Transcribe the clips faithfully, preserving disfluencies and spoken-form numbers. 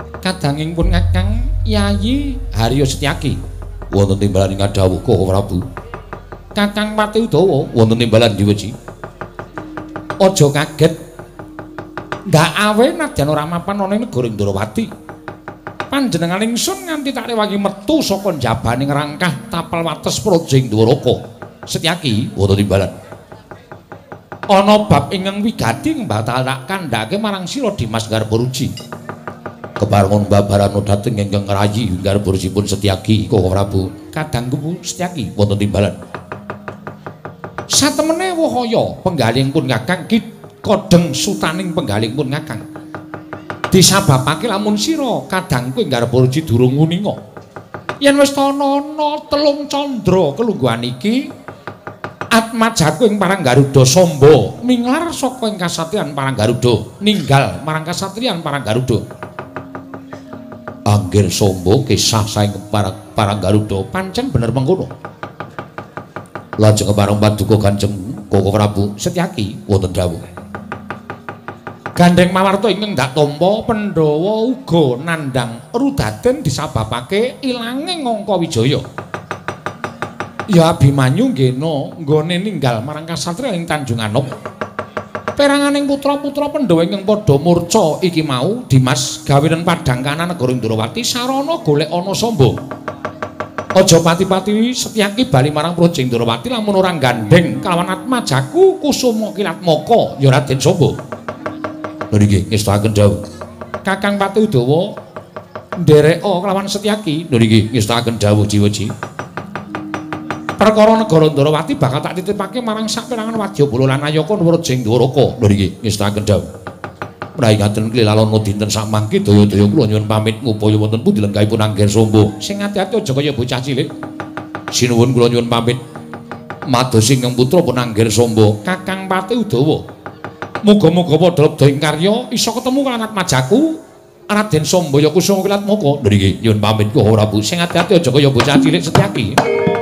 Kadanging pun Kakang Yayi Haryo Setyaki wonten timbalan ing dawuh Koko Prabu. Kakang Pati Udawa wonten timbalan Diweji. Aja kaget. Ndak awe nadyan ora mapan ana ing negara Ndrawati. Panjenengan ingsun nganti tak rewangi metu saka njabaning rangkah tapal wates Projing Dwaraka. Setyaki wonten timbalan. Ana bab ingkang wigati mbatalak kandhake marang sira Dimas Garbaruji. Keparengan babarana dhateng ingkang rayi Garbarujipun Setyaki Koko Prabu. Kadangku Setyaki wonten timbalan. Satemene wahaya penggalingipun Kakang Ki Kodeng sutaning penggalingipun Kakang. Disababake lamun sira kadangku ing Garbaruji durung nguninga. Yen wis ana telung candra kelungguhan iki Atmajaku ing Parang Garuda Samba minglar saka ing kasatriyan Parang Garuda ninggal marang kasatriyan Parang Garuda. Anggir Samba kisah saing Parang Parang Garuda pancen bener mengkono. Lajeng kepareng paduka Kanjeng Koko Prabu Setyaki wonten dawuh. Gandeng mawarta ingkang ndak tampa Pandhawa uga nandhang rudaden disababake ilanging Angka Wijaya. Ya Abimanyu nggena nggone ninggal marang kasatriyan ing Tanjung Anom. Peranganing putra-putra Pandhawa ingkang padha murca iki mau Dimas gawenen padhang kanan negara Ndrawati sarana golek ana Samba. Aja pati-pati Setyaki bali marang Projing Ndrawati lamun ora gandeng kalawan Atmajaku Kusuma Kilatmaka ya Raden Samba. Lha niki ngestaken dawuh. Kakang Pati Udawa ndereka kelawan Setyaki. Lha niki ngestaken dawuh Diweji. Perkara negara Ndrawati bakal tak titipake marang saperangan wadyabala lan ayaka Projing Dwaraka. Lha niki ngestaken dawuh. Praingaten klilalana dinten samangke daya-daya kula nyuwun pamit ngupaya wonten pundi lenggahipun Angger Samba. Sing ati-ati aja kaya bocah cilik. Sinuwun kula nyuwun pamit. Mados ingkang putra pun Angger Samba, Kakang Pati Udawa. Muga-muga padha lebda ing karya isa ketemu kaliyan Atmajaku Raden Samba ya Kusuma Kilatmaka. Lha niki nyuwun pamit Koko Prabu. Sing ati-ati aja kaya bocah cilik Setyaki.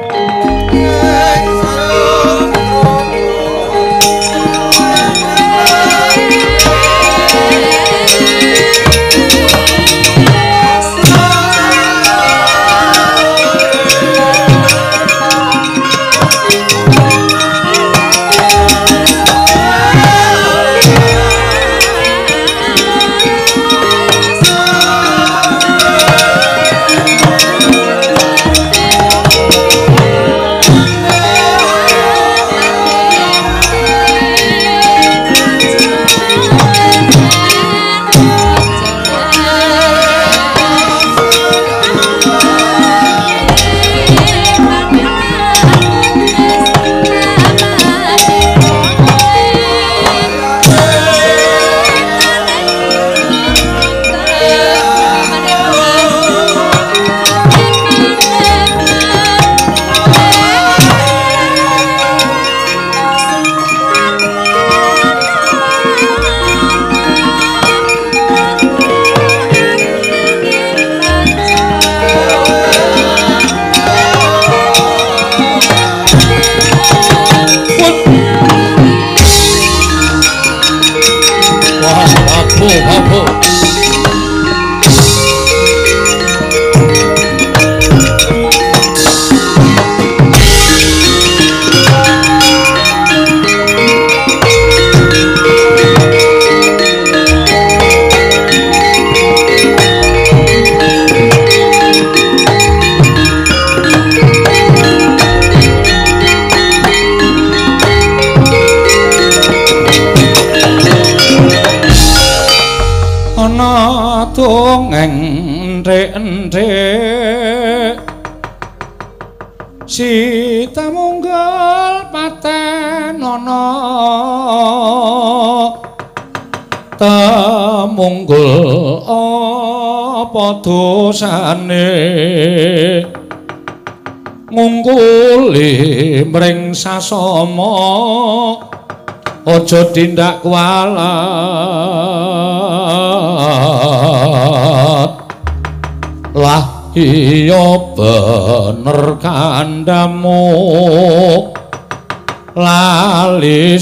enthek-enthek Sita munggal paten ana tamunggul apa dosane ngungkuli mring sasama aja tindak kualat lah iya bener kandamu lali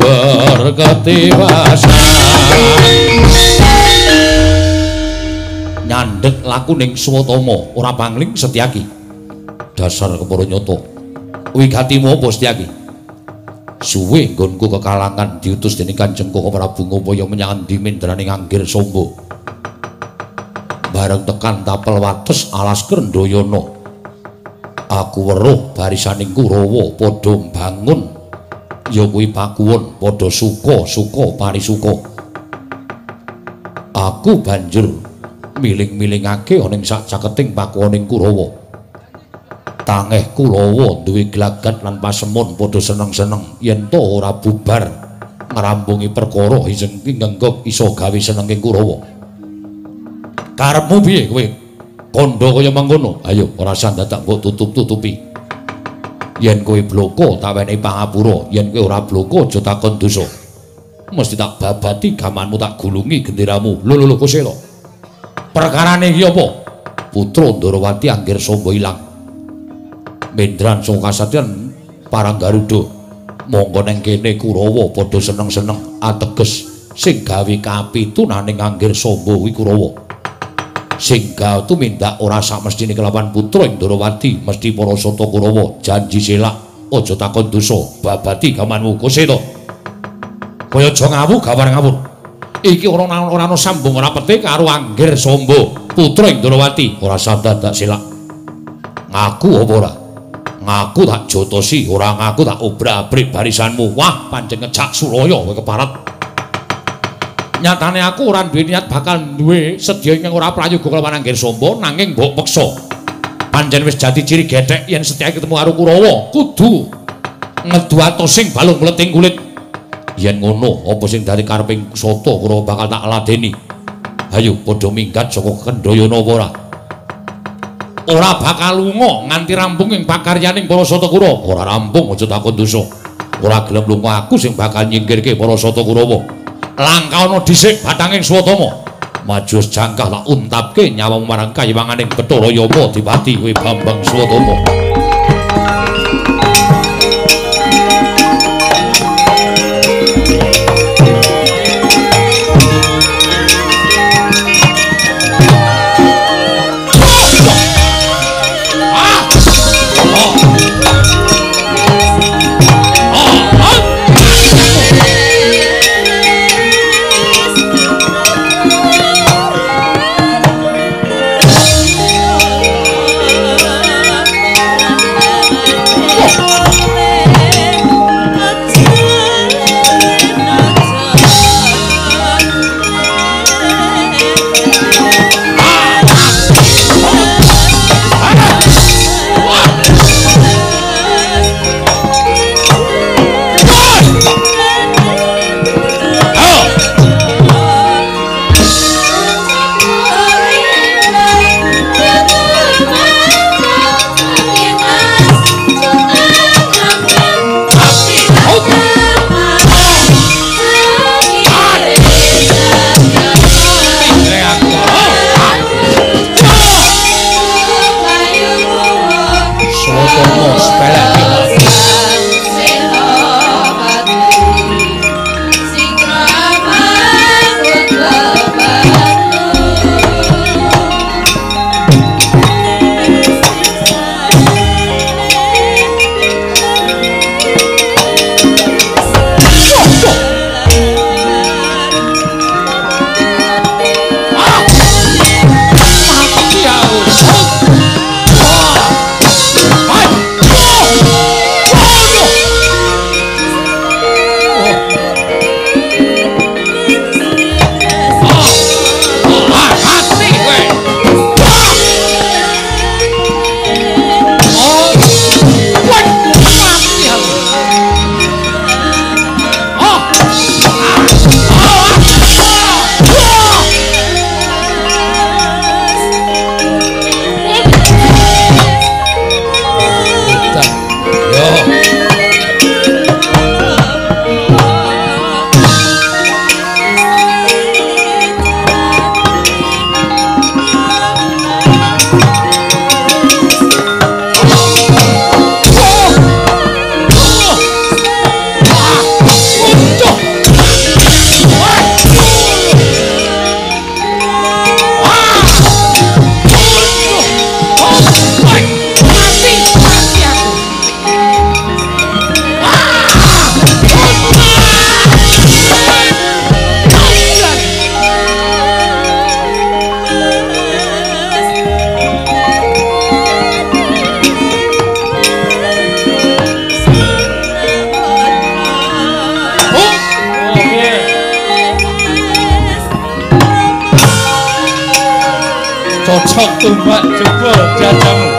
sumber ketiwasan nyandhek laku ning Swatama ora pangling Setyaki. Dasar kepara nyata. Wigatimu apa Setyaki? Suwe nggonku kekalangan diutus dening Kanjeng Koko Prabu ngupaya menyang endi mindraning Anggir Samba. Bareng tekan tapel wates alas Krendayana. Aku weruh barisaning Kurawa padha mbangun. Ya kuwi pakuwon padha suka-suka parisuka. Aku banjur miling-milingake ana ing sacaketing pakuwoning Kurawa. Tangeh Kulawa duwe glagat lan pasemon padha seneng-seneng yen to ora bubar ngrampungi perkara iseng ngenggok iso gawe senenge Kurawa. Karepmu piye kowe? Kandha kaya mangkono. Ayo ora usah dadak mbok tutup-tutupi. Yen kowe bloko tak wenehi pangapura, yen kowe ora bloko aja takon dosa. Mesti tak babati gamanmu tak gulungi genderamu. Lho lho lho Kusela. Perkarane iki apa? Putra Ndarawati Anggir Samba ilang. Mendran saka kasatyan Parang Garuda monggo neng kene Kurawa padha seneng-seneng ateges sing gawe kapitunaning Anggir Samba kuwi Kurawa sing gawe tumindak ora samestine kelawan putra Ndarawati mesti para sata Kurawa janji selak aja takon dosa babati gamanmu Kuseta kaya aja ngawu gawar ngawur iki ora ora ana sambung ora pete karo Anggir Samba putra Ndarawati ora sandadak selak ngaku apa ora ngaku tak jotosi ora ngaku tak obrak-abrik barisanmu. Wah pancen ngejak Suraya kowe keparat. Nyatane aku ora duwe niat bakal duwe sedya ingkang ora prayoga kelawan Anggir Samba nanging mbok peksa. Pancen wis jati ciri gethek yen Setyaki ketemu karo Kurawa kudu ngedu atosing balung mleting kulit. Yen ngono apa sing dadi kareping Sata Kurawa bakal tak ladeni. Hayo padha minggat saka Kendayana apa ora? Ora bakal lunga nganti rampung ing pakaryaning para Sata Kurawa. Ora rampung aja takon dosa. Ora gelem lunga aku sing bakal nyingkirke para Sata Kurawa. Langkauna dhisik bathanging Swatama. Maju jangkah tak untapke nyawamu marang kayiwanganing Bathara Yama Dipati kowe Bambang Swatama. Ah! cocok tumbak jebol jajamu.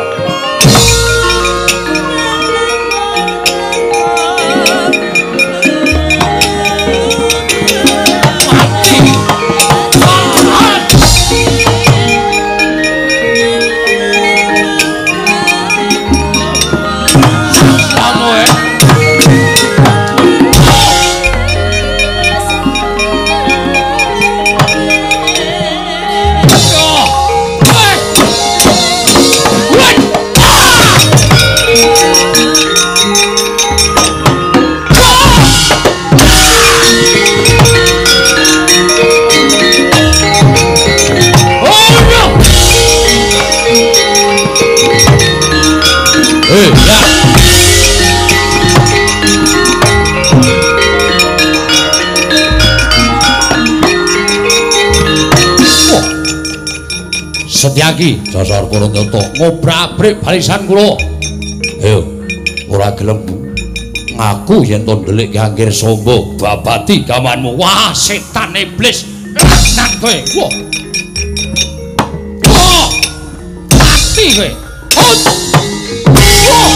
Setyaki Dasar Kurunyoto ngobrak-abrik barisan kula. Ayo, ora gelem ngaku yen to ndelik Ki Anggir Samba babati gamanmu. Wah, setan iblis. Nak kowe. Wah. Wah. Mati kowe. Hut. Wah.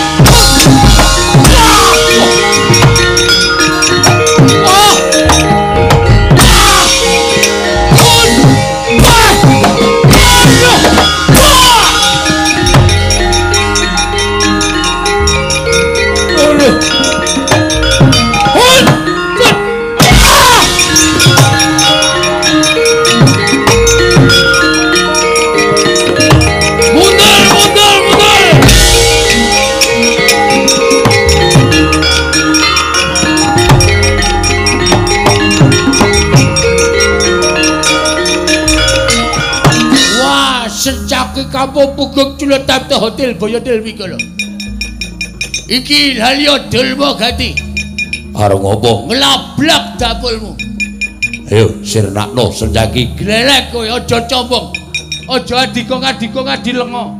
Kampung Puguk Culuk Tapta Hotel Boyotil Mikolo. Iki Halyo Dulma Gati. Arep ngopo? Nglablak dapurmu. Ayo sirnakno Setyaki. Glelek kowe aja combong. Aja adikong-adikong adilengo.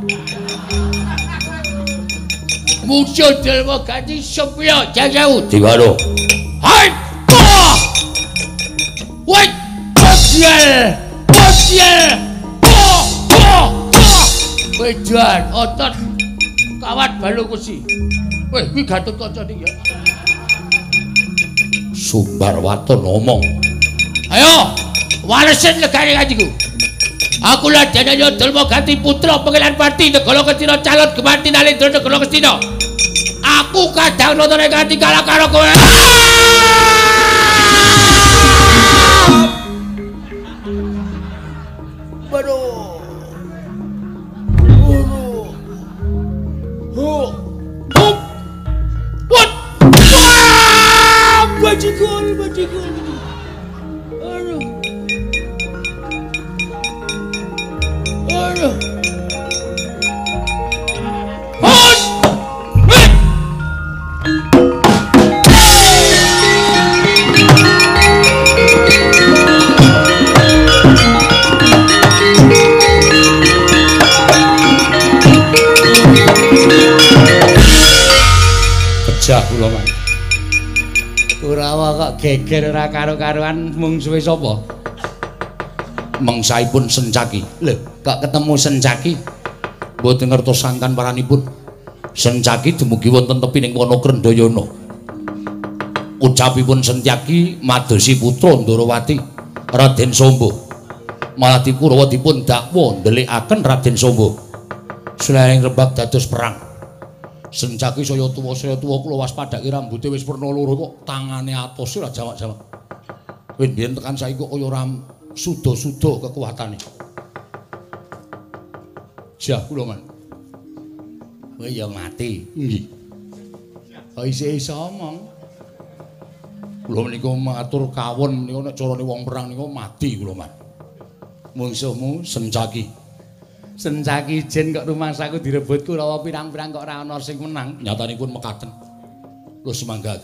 Musuh Dulma Gati sepya jajau. Diwano. Hai! Wah! Woi! Bosial! Bosial! Wedan otot kawat balu kusi. Weh, kuwi Gatot Kaca iki ya. Sumbarwaton ngomong. Ayo, walesin negari kanjiku. Aku Ladyanaya Dulma Gati putra Pengilan Pati Negara Kestina calon Gemarti Nalendra Negara Kestina. Aku kadang nonton kanthi kalah karo kowe. Waduh. Bajikul, bajikul. Aduh. Aduh. Hot! Kejah kula, Mas. Kurawa kok geger ora karo-karuan mungsuhe sapa? Mengsaipun Sencaki. Lho, kok ketemu Sencaki? Mboten ngertos sangkan paranipun. Sencaki dumugi wonten tepining wana Krendayana. Ucapipun Sencaki madosi putra Ndarawati Raden Samba. Malah Kurawa dipun dakwa ndelikaken Raden Samba. Sularing rebab dados perang. Sencaki saya tuwa saya tuwa kula waspadake rambuté wis werna loro kok tangane atos ora jawak-jawak. Kowe mbiyen tekan saiki kok kaya ora suda-suda kekuatane. Jah kula man. Kowe ya mati. Nggih. Kok isih iso omong. Kula menika matur kawon menika nek carane wong perang nika mati kula man. Mungsuhmu Sencaki. Sencaki jen kok rumangsaku direbut Kurawa pirang-pirang kok ora ana sing menang. Nyatanipun mekaten. Kula semanggaken.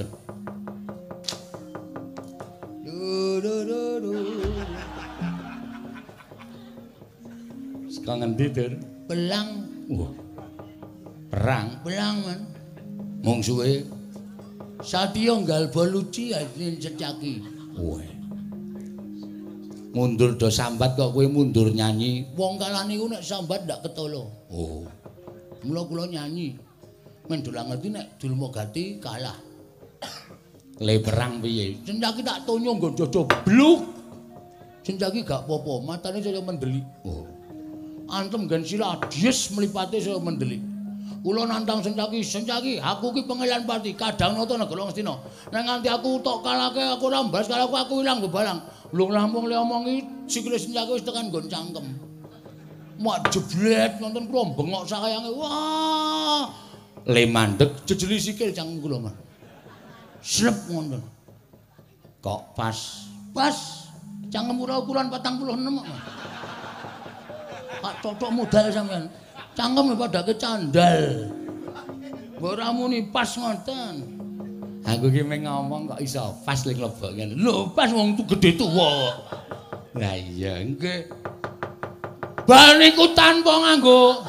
Saka ngendi, Dur? Belang. Wah. Perang, belang man. Mungsuhe Satya nggal boluci hasilin Sencaki. Wah. Mundur do sambat kok kowe mundur nyanyi. Wong kalah niku nek sambat ndak ketolo. Oh. Mula kula nyanyi. Men dolang ngerti nek Dulmagati kalah. Le perang piye? Senjaki tak tonyo nggo dodo bluk. Senjaki gak apa-apa, matane saya mendelik. Oh. Antem gen sila dies mlipate saya mendelik. Kula nantang Senjaki, Senjaki, aku ki Pengilan Pati, Kadang Nata Negara Ngastina. Nek nganti aku tok kalahke aku ora mbas kalau aku ilang bebalang. Lung lampung le omongi sikile Senjaki wis tekan nggon cangkem. Mak jeblet nonton kula bengok sakayange. Wah. Le mandeg jejeli sikil cangkem kula mah. Slep ngoten. Kok pas? Pas. Cangkem kula ukuran patang puluh enam kok. Pak cocok modal sampean. Cangkem pada kecandal. Mbok ora muni pas ngoten. Aku ki meng ngomong kok iso pas ling lebok ngene. Lho, pas wong tu gedhe tuwa. Lah iya nggih. Bal niku tanpa nganggo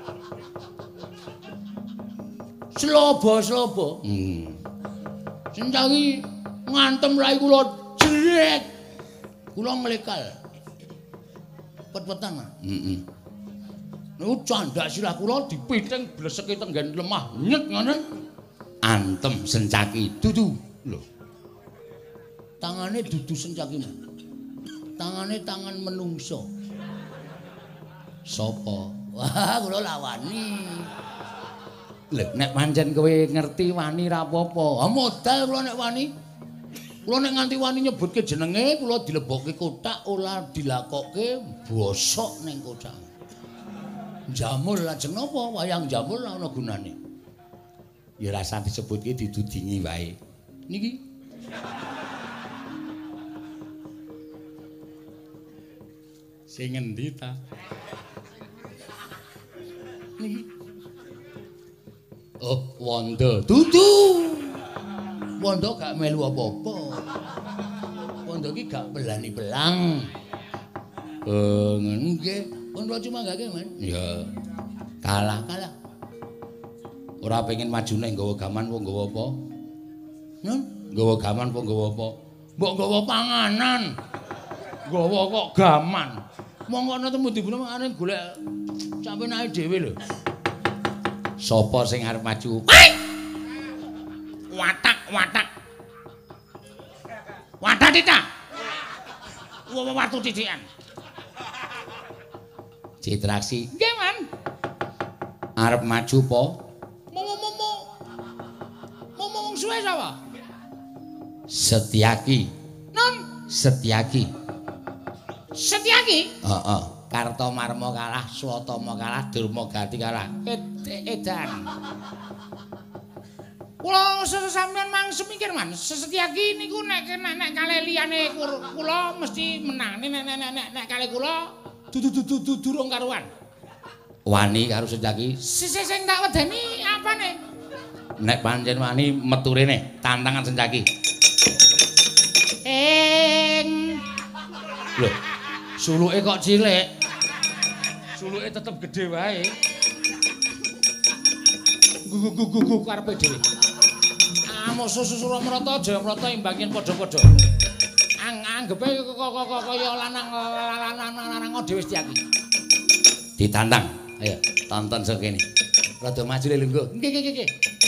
slobo-slobo. Hmm. Senjangi ngantem rai kula jrek. Kula nglekal. Pet-petan. Heeh. Niku candak sirah kula dipiting bleseke tenggen lemah nyet ngoten. Antem Sencaki dudu. Lho. Tangane dudu Sencaki. Tangane tangan menungso. Sopo? Wah, kula lawani. Lho, nek pancen kowe ngerti wani ra apa-apa. Ha modal kula nek wani. Kula nek nganti wani nyebutke jenenge, kula dilebokke kotak ora dilakokke bosok ning kotak. Jamul lajeng napa? Wayang jamul ora ana gunane. Ya rasa disebutke didudingi wae. Niki. Sing endi ta? Niki. Oh, Wanda. Dudu. Wanda gak melu apa-apa. Wanda iki gak belani belang. Eh, nggih. Wanda cuma gak men. Ya. Kalah, kalah. Ora pengen majune nggawa gaman apa nggawa apa? Nun, nggawa gaman apa nggawa apa? Mbok nggawa panganan. Nggawa kok gaman. Monggo ana temu dibune mangane golek sampeyan ae dhewe lho. Sapa sing arep maju? Watak, watak. Watak tita. Wa watu titian. Citraksi. Nggih, Man. Arep maju po? Momo-momo. Momo wong suwe sapa? Setyaki. Non, Setyaki. Setyaki? Heeh. Kartomarma kalah, Swatama kalah, Durmagati kalah. Edan. Kula sampeyan mang semikir Man, Setyaki niku nek nek kalih liyane kula mesti menang. Nek nek nek nek kalih kula dudu-dudu durung karuan. Wani karo Setyaki. Sing sing tak wedeni apane? Nek pancen wani metu rene, tantangan Setyaki. Ing. Lho, suluke kok cilik. Suluke tetep gedhe wae. Gugu-gugu karepe dhewe. Amo susu Suramrata Jayamrata imbangin padha-padha. Anggepe kaya lanang-lanang dhewe Setyaki. Ditantang. Ayo, tonton sok kene. Rada maju le lungguh. Nggih nggih nggih.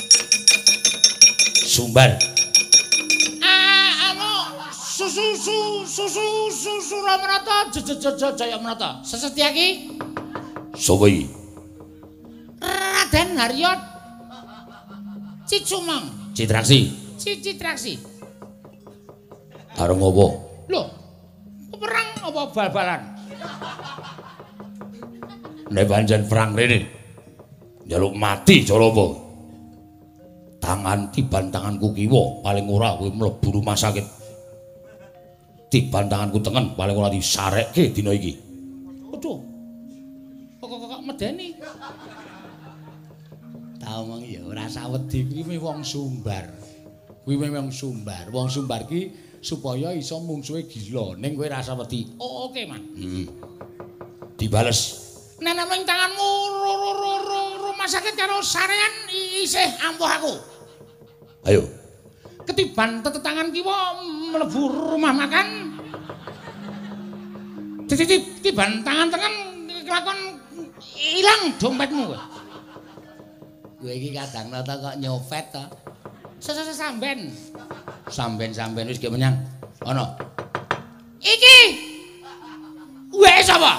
Sumbar. Ah, anu susu susu susu Suramrata Jayamrata. Setyaki. Sapa iki? Raden Haryat. Cicumang. Citraksi. Citraksi. Areng apa? Lho, perang apa bal-balan? Nek pancen perang rene. Njaluk mati cara apa? Tangan tiban tanganku kiwa paling ora kowe mlebu rumah sakit. Tiban tanganku tengen paling ora disarekke dina iki. Waduh. Kok medeni. Ta omong ya ora sawedi kuwi wong Sumbar. Kuwi wong Sumbar. Wong Sumbar ki supaya iso mungsuhe gila ning kowe rasa wedi. Oh, oke, Man. Hmm. Dibales. Nek nang tanganmu rumah sakit karo sarean isih ampuh aku. Ayo. Ketiban tetetangan kiwa mlebu rumah makan. tiban tangan-tangan kelakon ilang dompetmu kowe. Kowe iki kadang nata kok nyopet to. Sesese samben. Samben-samben wis ge menyang. Ana. Iki. Wes sapa?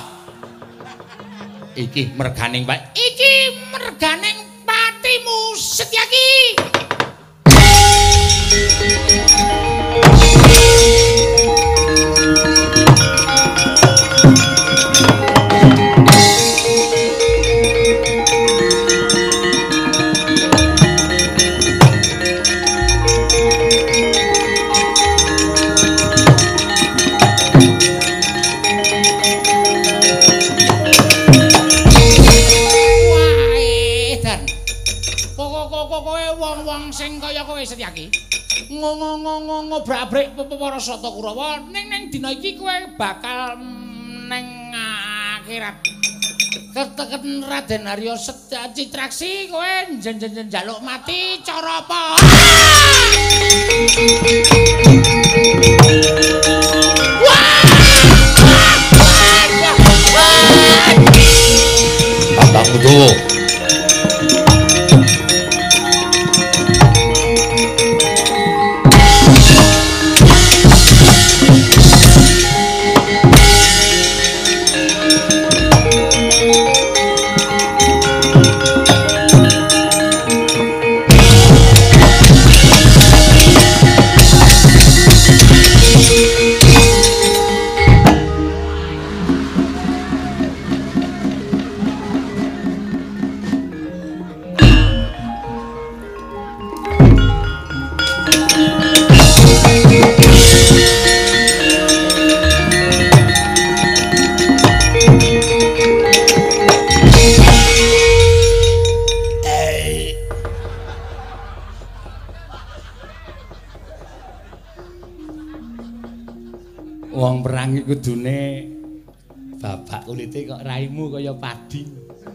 Iki merganing Pak. Iki merganing patimu Setyaki. Sing kaya kowe Setyaki ngobrak-abrik para Sata Kurawa ning ning dina iki kowe bakal ning akhirat keteken Raden Arya Citraksi kowe njaluk mati cara apa? Kakang Udawa wong perang iku kudune babak kulite kok raimu kaya padi.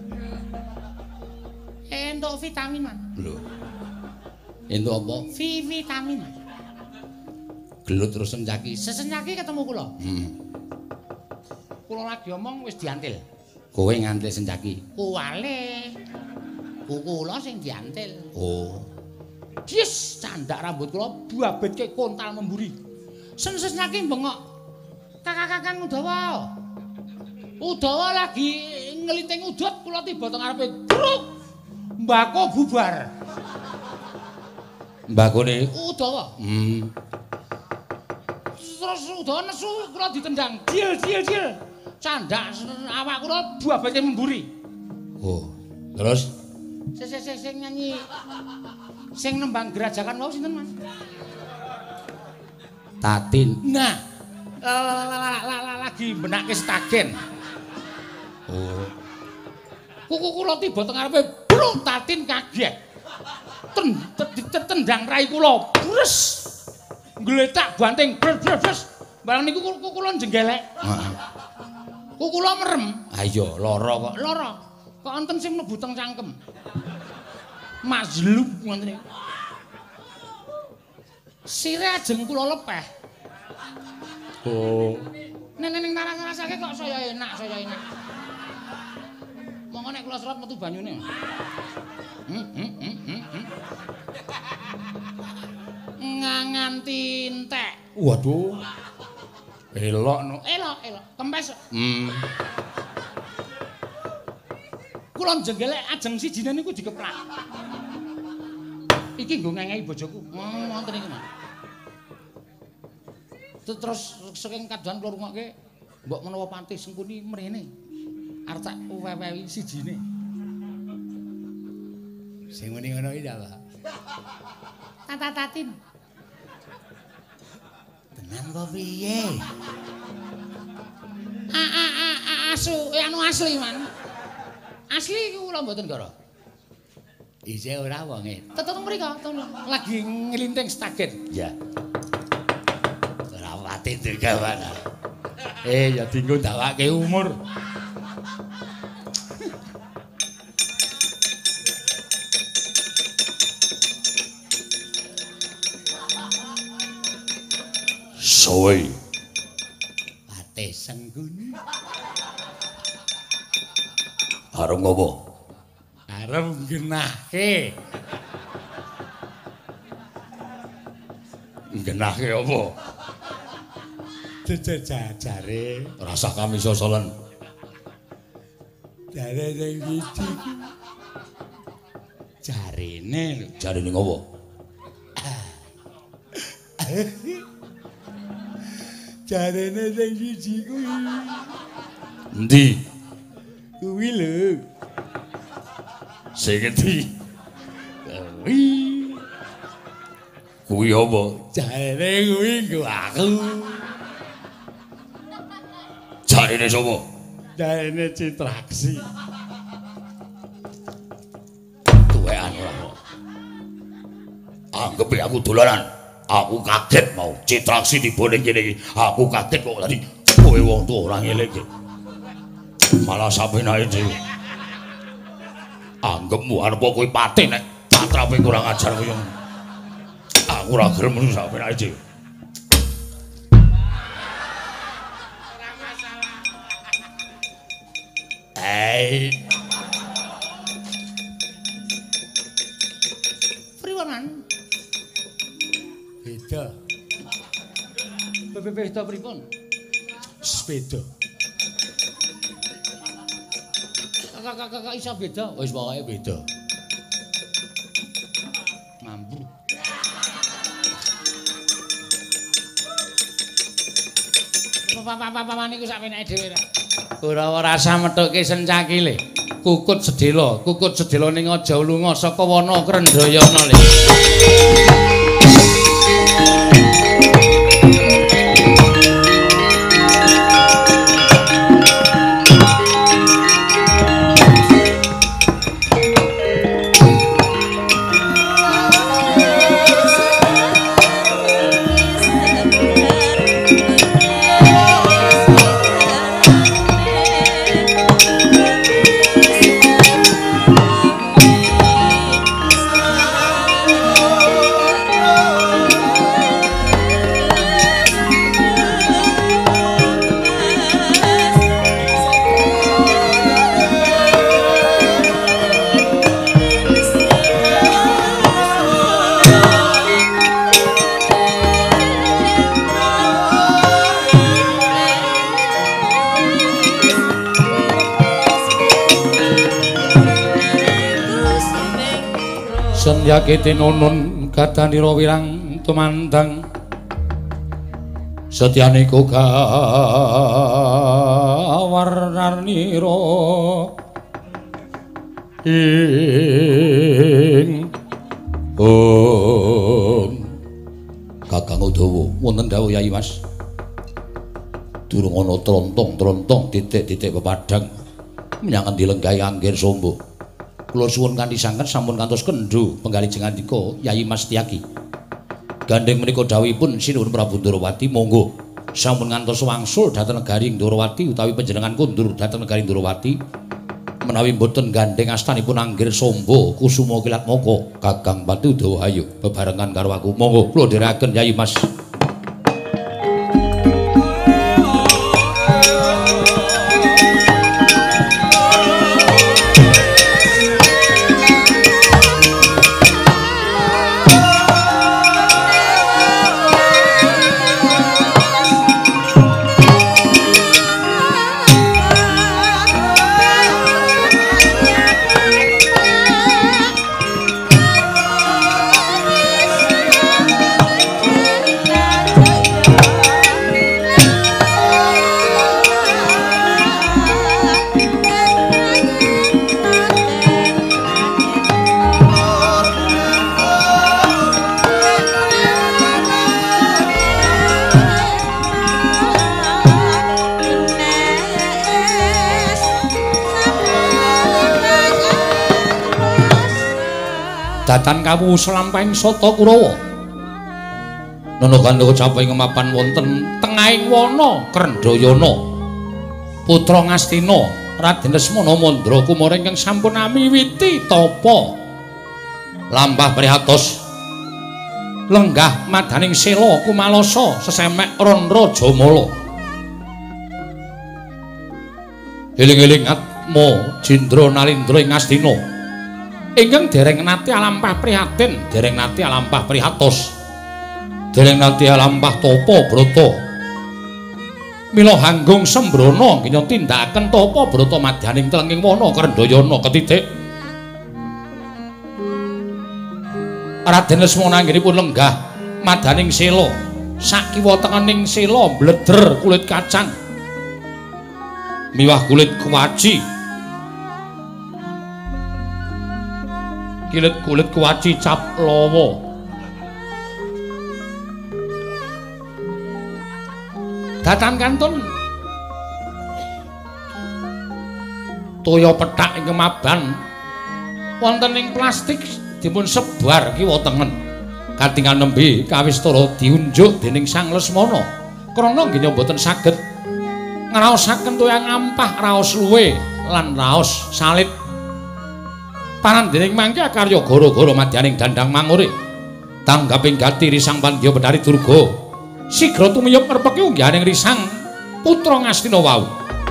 Entuk vitamin, Man. Lho. Entuk apa? Vi vitamin. Gelut terus Setyaki. Sesenyaki ketemu kula. Hmm. Kula lagi omong wis diantil. Kowe ngantil Setyaki. Kuwale. Kukula sing diantil. Oh. Yes, candak rambut kula babet ke kontal memburi. Sesenyaki bengok. Kakak-kakang Udawa. Udawa lagi ngeliting udut kula tiba teng ngarepe truk. Mbako bubar. Mbakone Udawa. Hmm. Terus Udawa nesu kula ditendang. Dil dil dil. Candak awak kula babete memburi. Oh. Terus Sing sing sing nyanyi sing nembang gerajakan wau sinten, Mas? Tatin. Nah, lagi benake stagen. Oh. Kuku kula tiba teng ngarepe bruk Tatin kaget. Tendang rai kula. Bres. Gletak banting bres-bres. Barang niku kula jenggelek. Heeh. Kula merem. Ha iya lara kok. Lara. Kok enten sing mlebu teng cangkem. Mazlum ngoten niku. Sire ajeng kula lepeh. Oh. Nek ning taras-tarasake kok saya enak, saya enak. Monggo nek kula serot metu banyune. Hmm, hmm, hmm, hmm, hmm. Nganti entek. Waduh. Elok no. Elok, elok. Kempes. Hmm. Kula jenggelek ajeng sijine niku dikeplak. Iki nggo ngengehi bojoku. Wonten iki, Mas. Terus saking kadohan kula rungokke, mbok menawa Pati Sengkuni mrene. Arep tak wewehi sijine. Sing muni ngono iki apa? Tata Tatin. Tenan apa piye? A a a asu, anu asli, Man. Asli kula mboten karo. Isih ora wonge. Tetep mriko, lagi nglinting stagen. Ya. Ora pati digawan. Eh ya dienggo ndawake umur. Soe Pati Sengkuni. Arep ngopo? Arep genahke. Genahke apa? Jare Rasa kami sosolen. jare sing siji. Jarene lho. Jarene ngopo? Jarene sing siji kuwi. Endi? Kuwi lho. Sing endi? Kuwi. Kuwi apa? Jarene kuwi nggo aku. Jarene sapa? Jarene Citraksi. Tuwekan ora kok. Anggep aku dolanan. Aku kaget mau Citraksi tiba ning kene iki. Aku kaget kok tadi kowe wong tuwa ora ngeleke. Malah sapenake dhewe. Anggepmu arep kowe pati nek catrape kurang ajar koyo. Aku ora gelem ngono sapenake dhewe. Eh. Priwonan? Beda. Beda pripun? Sepeda. Kakak-kakak iso beda. Wis pokoke beda. Mampu. Papa-papa niku sakmenake dhewe ra. Ora rasa methuke sencakile. Kukut sedela, kukut sedela ning aja lunga saka wana Krendayana le. Yakitin unun gadanira wirang tumandang setyanika kawarnanira ing om Kakang Udawa wonten dawuh Yayi Mas durung ana trontong-trontong titik-titik pepadang menyang endi lenggah Angger Sombo. Kula suwun kanthi sanget sampun kantos kendho penggali jengandika Yayi Mas Setyaki. Gandeng menika dawuhipun Sinuhun Prabu Ndorowati monggo sampun ngantos wangsul dhateng negari Ndorowati utawi panjenengan kundur dhateng negari Ndorowati menawi boten gandeng astanipun Angger Sombo Kusuma Kilat Moko Kakang Pati Udawa ayo bebarengan karo aku monggo kula dherekaken Yayi Mas. Datan kawu selampahing Sata Kurawa. Nana gandha capai ngemapan wonten tengahing wana Krendayana. Putra Ngastina Raden Lesmana Mandra Kumara ingkang sampun amiwiti tapa lampah prihatos lenggah madaning sela Kumalasa sesemek Ron Rajamala. Eling-eling Mo Jindra Nalindra ing Astina ingkang dereng nate alampah prihatin dereng nate alampah prihatos dereng nate alampah tapa brata mila hanggung sembrana kenya tindakaken tapa brata madyaning telenging wana Krendayana ketitik Raden Lesmana anggenipun lenggah madaning sela sakiwa tengening sela bledher kulit kacang miwah kulit kuwaci kilit kulit kuwaci cap lawa datan kantun toya pethak ing kemaban wonten ing plastik dipun sebar kiwa tengen katingal nembe kawistara diunjuk dening Sang Lesmana krana nggih mboten saged ngraosaken toya ngampah raos luwe lan raos salit panandhening mangke karya gara-gara madyaning Dandang Mangure tanggaping gati Risang Pandya Betari Durga sigra tumiyup ngrepeki unggahaning Risang putra Ngastina wau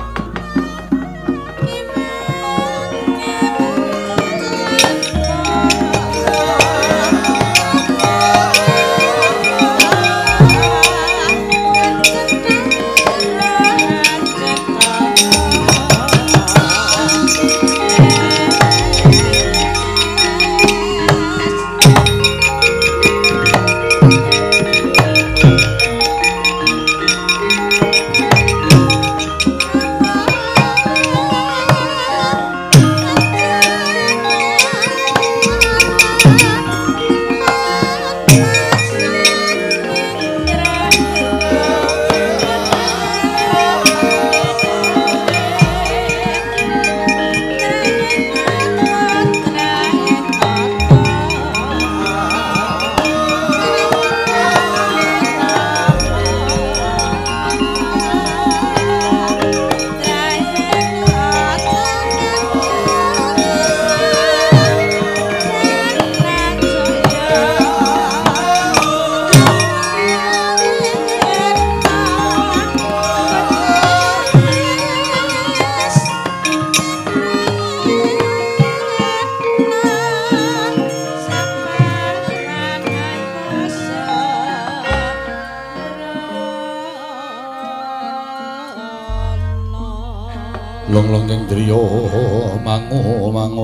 longlong driya mango mango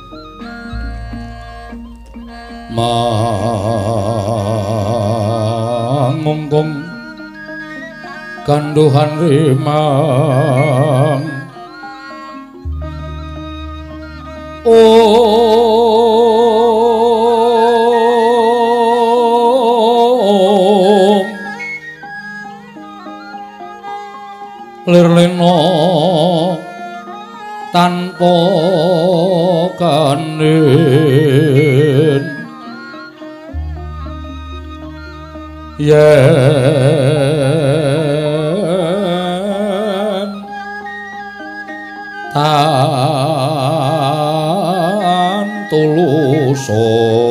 mangongkong kanduhan rimang om lirlena tanpa kanin yen tan tuluso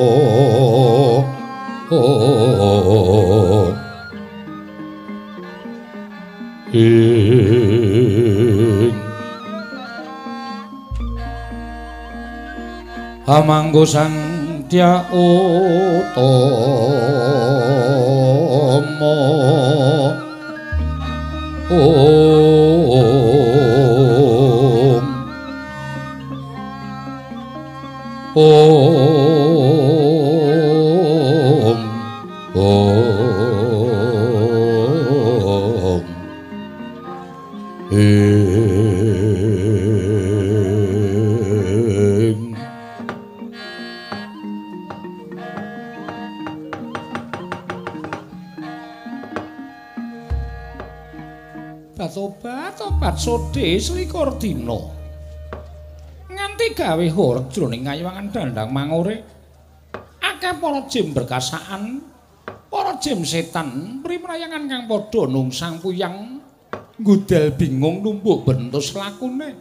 ing amanggo sandya utama om om om ing batobat-obat sodhe selikur dina nganti gawe horeg jroning ngayangan Dandang Mangure akeh para jim berkasaan para jim setan primrayangan kang padha nungsang puyang ngudel bingung numpuk bentus lakune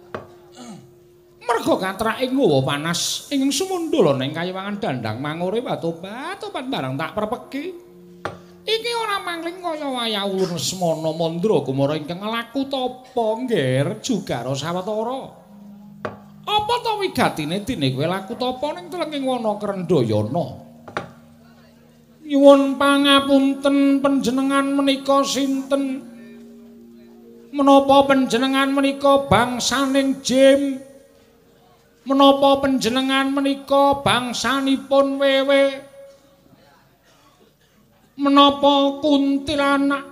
merga katrake ngawa panas ing sumundala ning kayangan Dandang Mangure batobat-obat barang tak perpeki iki ora mangling kaya wayah Lesmana Mandra Kumara ingkang laku tapa ngger Jugara Sawetara Apa to wigatine dene kowe laku tapa ning telenging wana Krendayana? Nyuwun pangapunten panjenengan menika sinten? Menapa panjenengan menika bangsaning Jim? Menapa panjenengan menika bangsanipun Wewe? Menapa kuntilanak?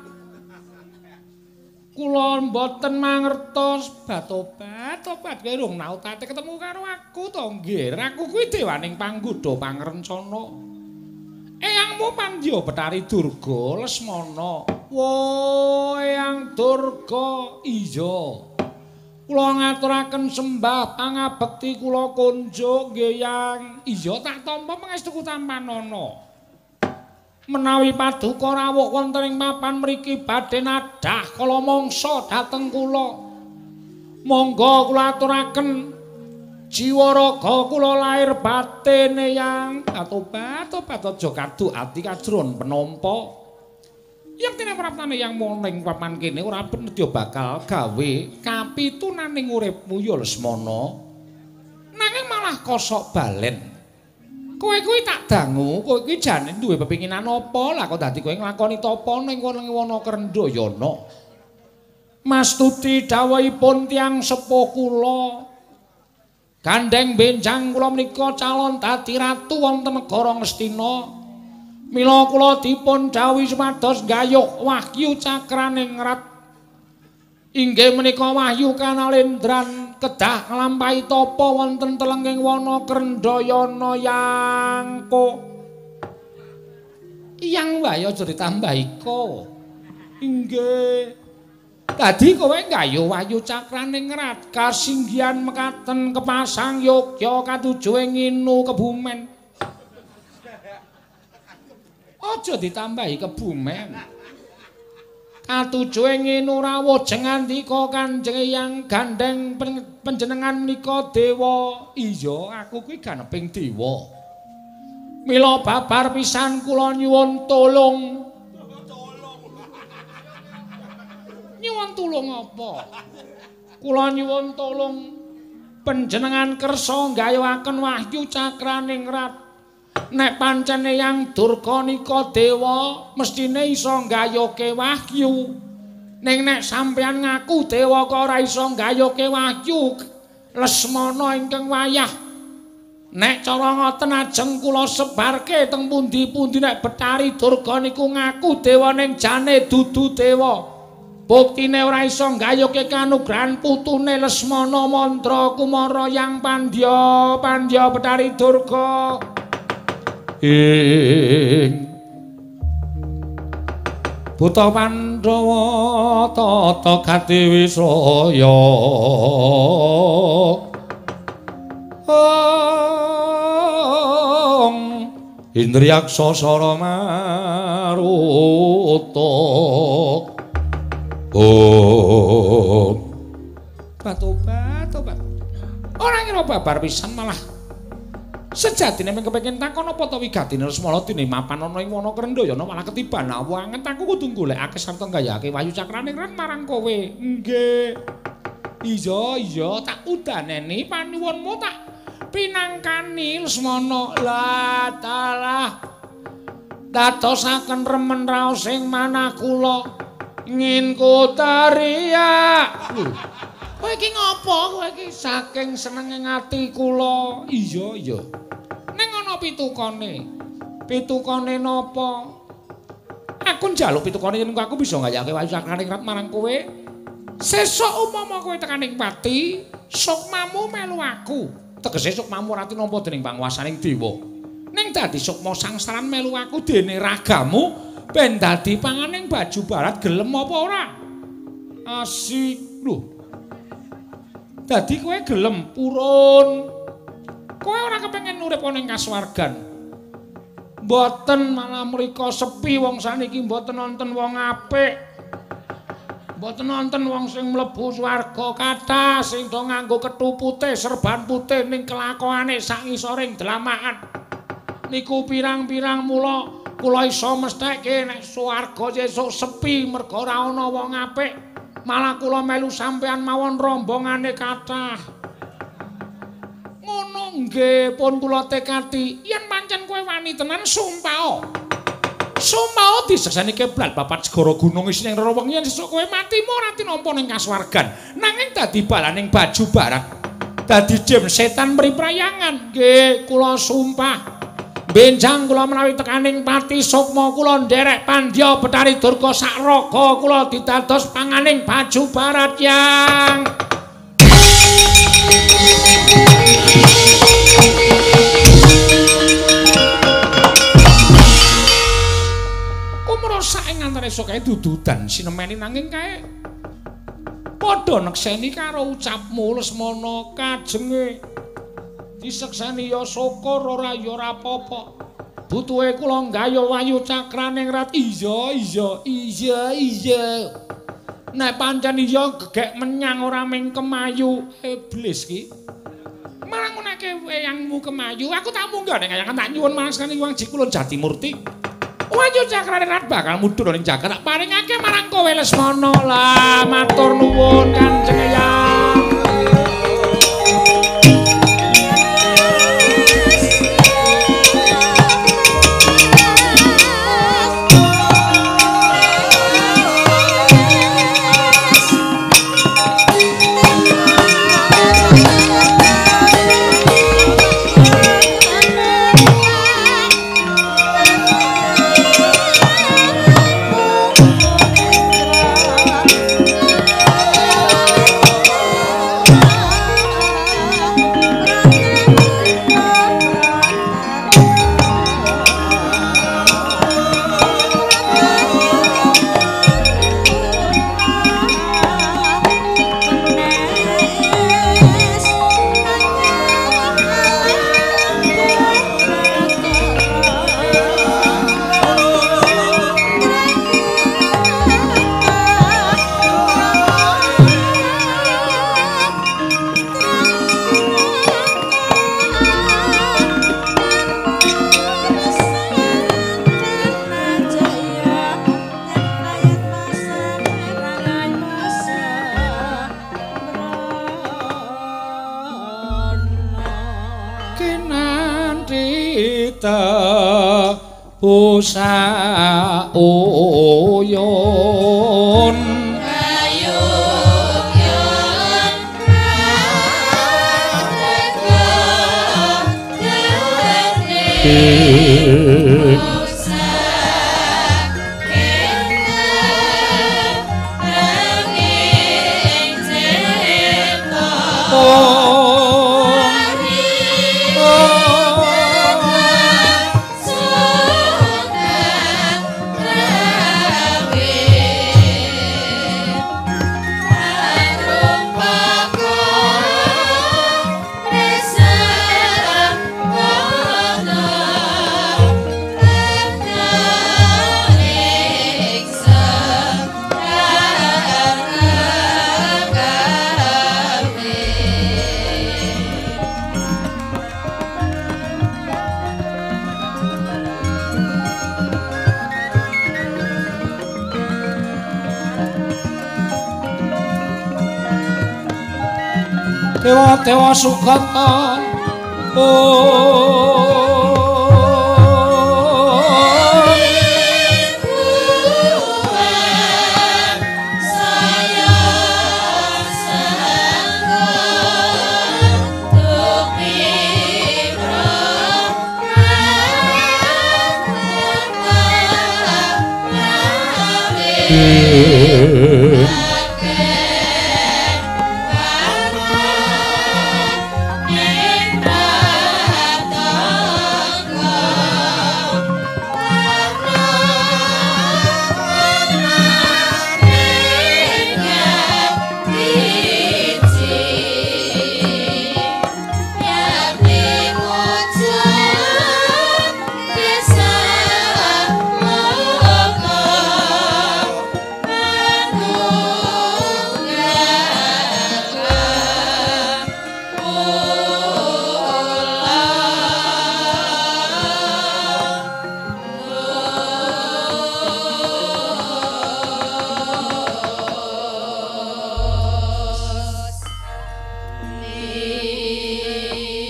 Kula mboten mangertos. Batobat, tobat kowe rung nautate ketemu karo aku to nggih. Aku kuwi dewaning panggoda pangrencana. Eyangmu Pandya Betari Durga Lesmana. Wo, Eyang Durga, iya. Kula ngaturaken sembah pangabekti kula kunjuk nggih Yang. Iya tak tampa pangestuku tampanana. Menawi paduka rawuh wonten ing papan mriki badhe nadhah kala mangsa dhateng kula. Monggo kula aturaken jiwa raga kula lahir batin Yang. Tobat tobat aja kaduk ati kajron penampa. Yen tinamrapane Yang moning papan kene ora nedya bakal gawe kapitunaning uripmu ya Lesmana. Nanging malah kosok balen. Kowe kuwi tak dangu, kowe kuwi jane duwe pepinginan apa? Lah kok dadi kowe nglakoni tapa ning wana Krendayana? Mastuti dawuhipun tiyang sepuh kula. Gandeng benjang kula menika calon dadi ratu wonten negara Ngastina. Mila kula dipun dawuhi supados gayuh wahyu cakraning rat. Inggih menika wahyu kanalendran kedah nglampahi tapa wonten telenging wana Krendayana Yangko. Yang wae aja ditambahi ko. Inggih. Dadi kowe gayuh wahyu cakraning rat kasinggihan mekaten kepasang Yogya katujuh ing Nginu Kebumen. Aja ditambahi Kebumen. Katujuh ing Nginu rawuh jengandika Kanjeng Eyang gandeng panjenengan menika dewa. Iya, aku kuwi ganeping dewa. Mila babar pisan kula nyuwun tulung. Nyuwun tulung apa? Kula nyuwun tulung panjenengan kersa nggayuhaken wahyu cakraning rat. Nek pancen Eyang Durga nika dewa, mestine iso nggayuhke wahyu. Ning nek sampeyan ngaku dewa kok ora iso nggayuhke wahyu, Lesmana ingkang wayah. Nek cara ngoten ajeng kula sebarke teng pundi-pundi nek Betari Durga niku ngaku dewa ning jane dudu dewa. Buktine ora iso nggayuhke kanugrahan putune Lesmana Mantra Kumara Yang Pandya, Pandya Betari Durga. Ing Buta Pandhawa tata gati wisraya Om Indriyaksa Sara Maruta Om Batobat tobat ora ngira babar pisan malah sejatine mung kepengin takon apa to wigatine Lesmana dene mapan ana ing wana Krendayana malah ketiban awangen aku kudu golekake sarta gayake wahyu cakraning ran marang kowe. Nggih. Iya, iya tak udaneni panuwunmu tak pinangkani Lesmana. Lah talah. Dadosaken remen raos ing manah kula nginku taria. Kowe iki ngopo? Kowe iki saking senenge ati kula. Iya, iya. Ning ana pitukane. Pitukane napa? Aku njaluk pitukane yen aku bisa gayake wahyu cakraning rat marang kowe. Sesuk upama kowe tekaning pati, sukmamu melu aku. Tegese sukmamu ora tinampa dening panguwasaning dewa. Ning dadi sukma sangsaran melu aku dene ragamu ben dadi panganing baju barat gelem apa ora? Asik lho. Dadi kowe gelem purun. Kowe ora kepengin urip ana ing kasuwargan. Mboten malah mrika sepi wong saniki mboten wonten wong apik. Mboten wonten wong sing mlebu swarga kathah sing do nganggo kethu putih, serban putih ning kelakone sak ngisoring dlamakan. Niku pirang-pirang mula kula iso mestheke nek swarga sesuk sepi merga ora ana wong apik. Malah kula melu sampean mawon rombongane kathah. nggih pun kula tekati yen pancen kowe wani tenan sumpah. Sumpah disekseni keblat papat segara gunung isine rewengi yen sesuk kowe mati ora tinampa ning kasuwargan nanging dadi balaning baju barak. Dadi jem setan mriprayangan. Nggih kula sumpah. Benjang kula menawi tekaning Pati Sukma kula nderek Pandya Betari Durga sak raga kula ditados panganing baju barat yang kumrosak ing antara esuk kae dududan sinemeni nanging kae padha nekseni karo ucapmu Lesmana kajenge disekseni ya syukur ora ya ora apa-apa. Butuhe kula nggayuh wayu cakraning rat. Iya, iya, iya, iya. Nek pancen iya gegek menyang ora ming kemayu iblis ki. Marang ngunake weyangmu kemayu, aku tak munggah nek kaya tak nyuwun mangsane Hyang Jikulun Jatimurti. Wayu cakraning rat bakal mudhun ning jagat tak paringake marang kowe Lesmana. Lah matur nuwun Kanjeng Hyang. Usa oyon ayun yon Dewa-dewa Sugata oh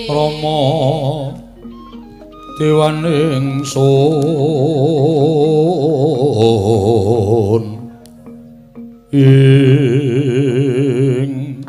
Rama dewaning sun ing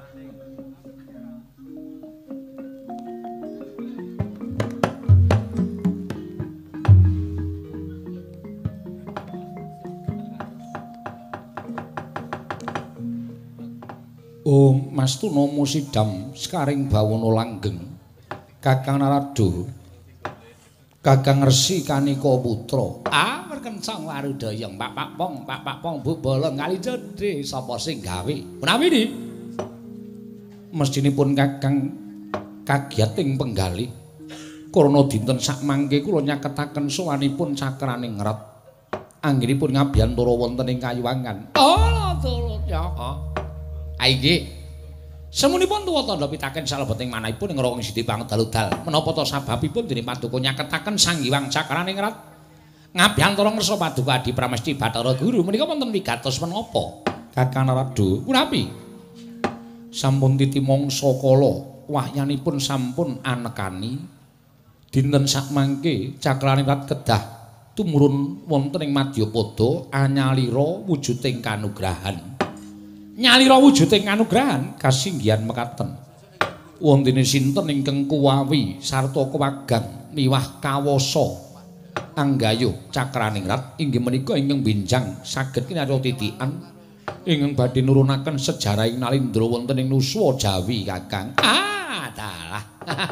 Oh Mastuna Musidam sekaring bawana langgeng Kakang Narada Kakang Resi Kanika Putra ah merkencang warudayang Pak Pak Pong Pak Pak Pong Bu Bolong kali jodhe sapa sing gawe menawi ni mestinipun Kakang kagiyating penggalih krana dinten sak mangke kula nyaketaken sowanipun cakraning ngrat anggenipun ngabiyantara wonten ing kayuwangan oh tulus ya Aiki semunipun tuwa tandha pitaken salebeting manahipun ing rawuh sithik banget daludal menapa ta sababipun dening paduka nyaketaken Sang Hyang Cakraning Rat ngabiyantara ngersa paduka Adi Pramesti Bathara Guru menika wonten wigatos menapa Kakang Narada punapi sampun titi mangsa kala wahyanipun sampun anekani dinten sakmangke Cakraning Rat kedah tumurun wonten ing Madyapada anyalira wujuding kanugrahan nyalira wujuding kanugrahan kasinggihan mekaten wontene sinten ingkang kuwawi sarta kewagang miwah kawasa anggayuh Cakraning Rat inggih menika ingkang benjang saged kinarya titikan ingkang badhe nurunaken sejarahing Nalindra wonten ing Nuswa Jawi Kakang ah dalah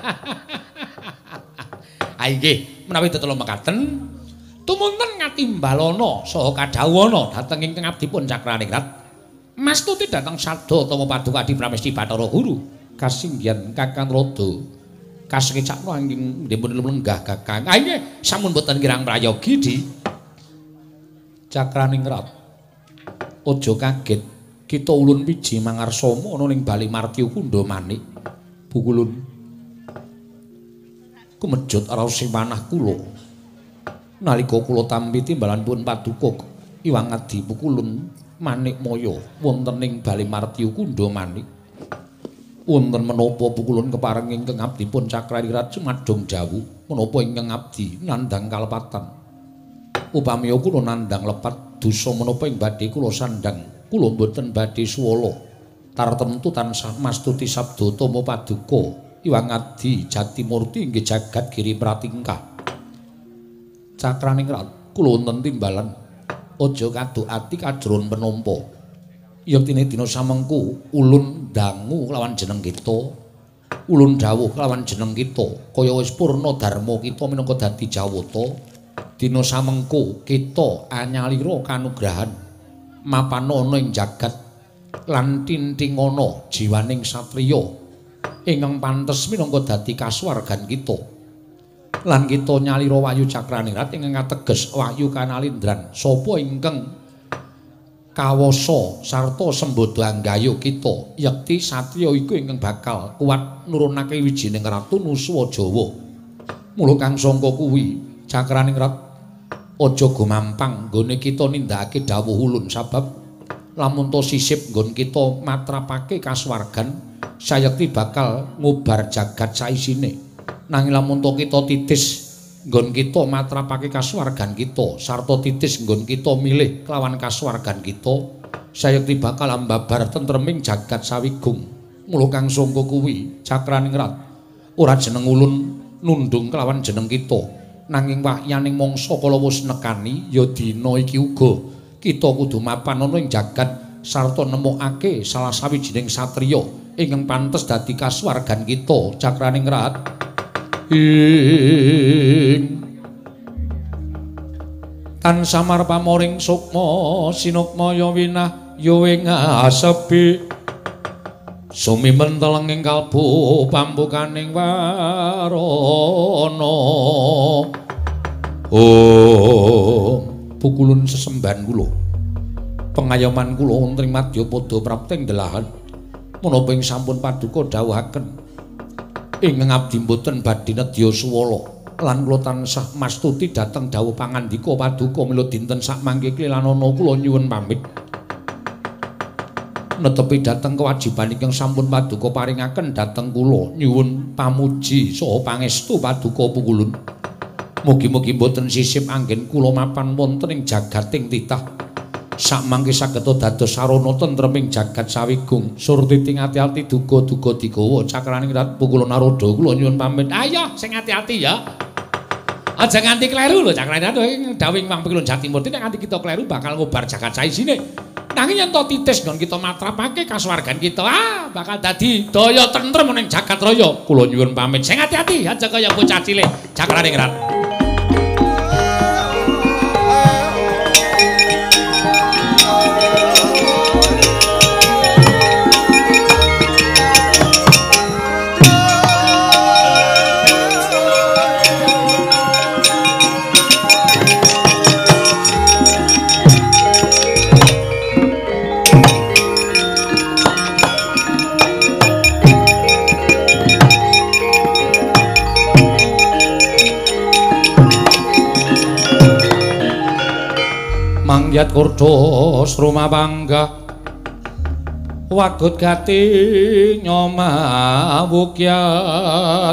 ha inggih menawi tetelo mekaten tumunten ngatimbalana saha kadhawana dhateng ingkang abdipun Cakraning Rat Mastuti datang sabda tama paduka Adi Pramesti Bathara Guru kasinggihan Kakang Rada kasengecakno angking dipun lenggah Kakang ah nggih sampun boten kirang prayogi di Cakraning Rat aja kaget kita ulun wiji mangarsama ana ning Bali Martya Kundha Manik Pukulun kumejut raosing manah kula nalika kula tampi timbalan pun paduka Iwang Adi Pukulun Manik Maya wonten ing Bali Martya Kundha Manik wonten menapa pukulun kepareng ingkang abdipun Cakraning Rat sumadong dawuh menapa ingkang abdi nandhang kalepatan upami kula nandhang lepat dosa menapa ing badhe kula sandhang kula boten badhe suwala tartemtu tansah mastuti sabda tama paduka Iwang Adi Jatimurti inggih jagat giri pratingkah Cakraning Rat kula wonten timbalan aja kaduk ati kadron penampa yektine dina samengku ulun dangu lawan jeneng kita ulun dawuh lawan jeneng kita kaya wis purna dharma kita minangka dadi jawata dina samengku kita anyalira kanugrahan mapana ana ing jagat lan tintingana jiwaning satriya ingkang pantes minangka dadi kasuwargan kita lan kita nyalira wahyu Cakraning Rat ingkang kateges wahyu kanalindran sapa ingkang kawasa sarta sembada anggayuh kita yekti satriya iku ingkang bakal kuat nurunake wijining ratu Nuswa Jawa mula kang sangka kuwi Cakraning Rat aja gumampang nggone kita nindakake dawuh ulun sabab lamun to sisip nggon kita matrapake kasuwargan sayekti bakal ngubar jagat saisine nanging lamun to kita titis nggon kita matrapake kasuwargan kita sarta titis nggon kita milih kelawan kasuwargan kita sayekti bakal ambabar tentreming jagat sawigung mula kang sangka kuwi Cakraning Rat ora jeneng ulun nundung kelawan jeneng kita nanging wahyaning mangsa kala wis nekani ya dina iki uga kita kudu mapan ana ing jagat sarta nemokake salah sawijining satriya ingkang pantes dadi kasuwargan kita Cakraning Rat ing tansah marpamoring sukma sinukmaya winah yuwing asepi sumimen telenging kalbu pambukaning warana oh pukulun sesembahan kula pengayoman kula wonten ing Madyapada prapting delahan menapa ing sampun paduka dawuhaken ingkang abdi mboten badhe nedya suwala lan kula tansah mastuti dhateng dawuh pangandika paduka mila dinten sak mangke kelanana kula nyuwun pamit netepi dhateng kewajiban ingkang sampun Paduka paringaken dhateng kula nyuwun pamuji saha pangestu Paduka Pukulun. Mugi-mugi boten sisip anggen kula mapan wonten ing jagating titah. Sakmangke saged dados sarana tentreming jagat sawigung. Surtiting ati-ati duga-duga digawa cakraning Rat Pukulun Naroda kula nyuwun pamit. Ayo sing ati-ati ya. Aja nganti kleru lho cakraning Rat dawing Wang Pukulun Jatimurti nek nganti kita kleru bakal ngobar jagat saisine. Nanging yen to titis nggon kita matrapake kasuwargan kita, ah bakal dadi daya tentrem ning jagat raya. Kula nyuwun pamit. Sing ati-ati aja kaya bocah cilik cakraning Rat. Mangyat kurdo sruma bangga wagut gati nyoma wukyat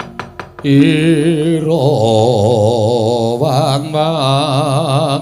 iro wang wang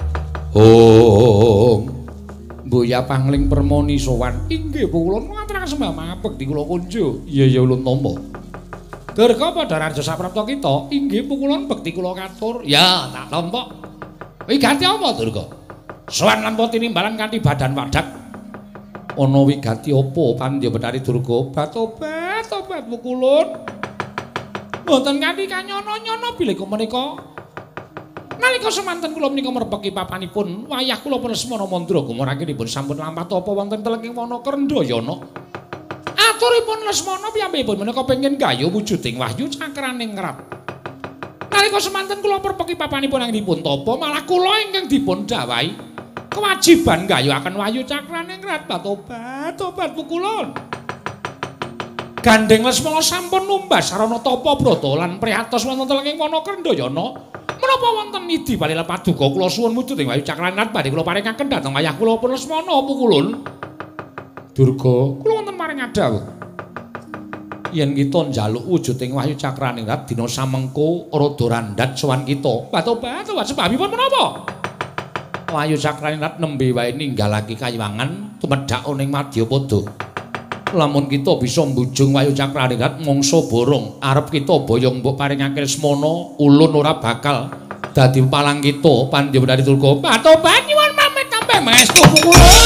om Buya Pangling Permoni sowan inggih Pukulun ngaturaken sembah mapek di kula kunjo iya ya ulun tampa Durga padha raja saprapta kita inggih Pukulun bekti kula katur ya tak tampa wigati apa Durga? Sowan lan tinimbalan kanthi badan wadak. Ana wigati apa Pandya Betari Durga? Batobat tobat Pukulun. Mboten kanthi kanyono-nyono bilih menika. Nalika semanten kula menika merbeki papanipun, wayah kula Lesmana Mandra gumarakenipun sampun lampah apa wonten telenging wana Krendayana. Aturipun Lesmana piyambakipun menika pengin gayuh wujuding wahyu cakraning Rat. Nalika semanten kula perbeki papanipun anggenipun tapa malah kula ingkang dipun dawuhi kewajiban gayuhaken wahyu cakraning Rat. Tobat tobat Pukulun. Gandeng Lesmana sampun numbas sarana tapa brata lan prihatos wonten telenging wana Krendayana. Menapa wonten idi bali Paduka kula suwun wujuding wahyu cakraning Rat badhe kula paringaken dhateng wayah kula pun Lesmana Pukulun. Durga, kula wonten maring adhawuh. Yen kita njaluk wujuding wahyu cakraning Rat dina samengko rada randhat sowan kita. Batobat sebabipun menapa? Wahyu cakraning Rat nembe wae ninggalake kayiwangan tumedhak ning Madyapada. Lamun kita bisa mbujung wahyu cakraning Rat mangsa borong arep kita boyong mbok paringake Lesmana, ulun ora bakal dadi palang kita Pandya Betari Durga. Batobat nyuwun pamit tambah maestu Pukulun.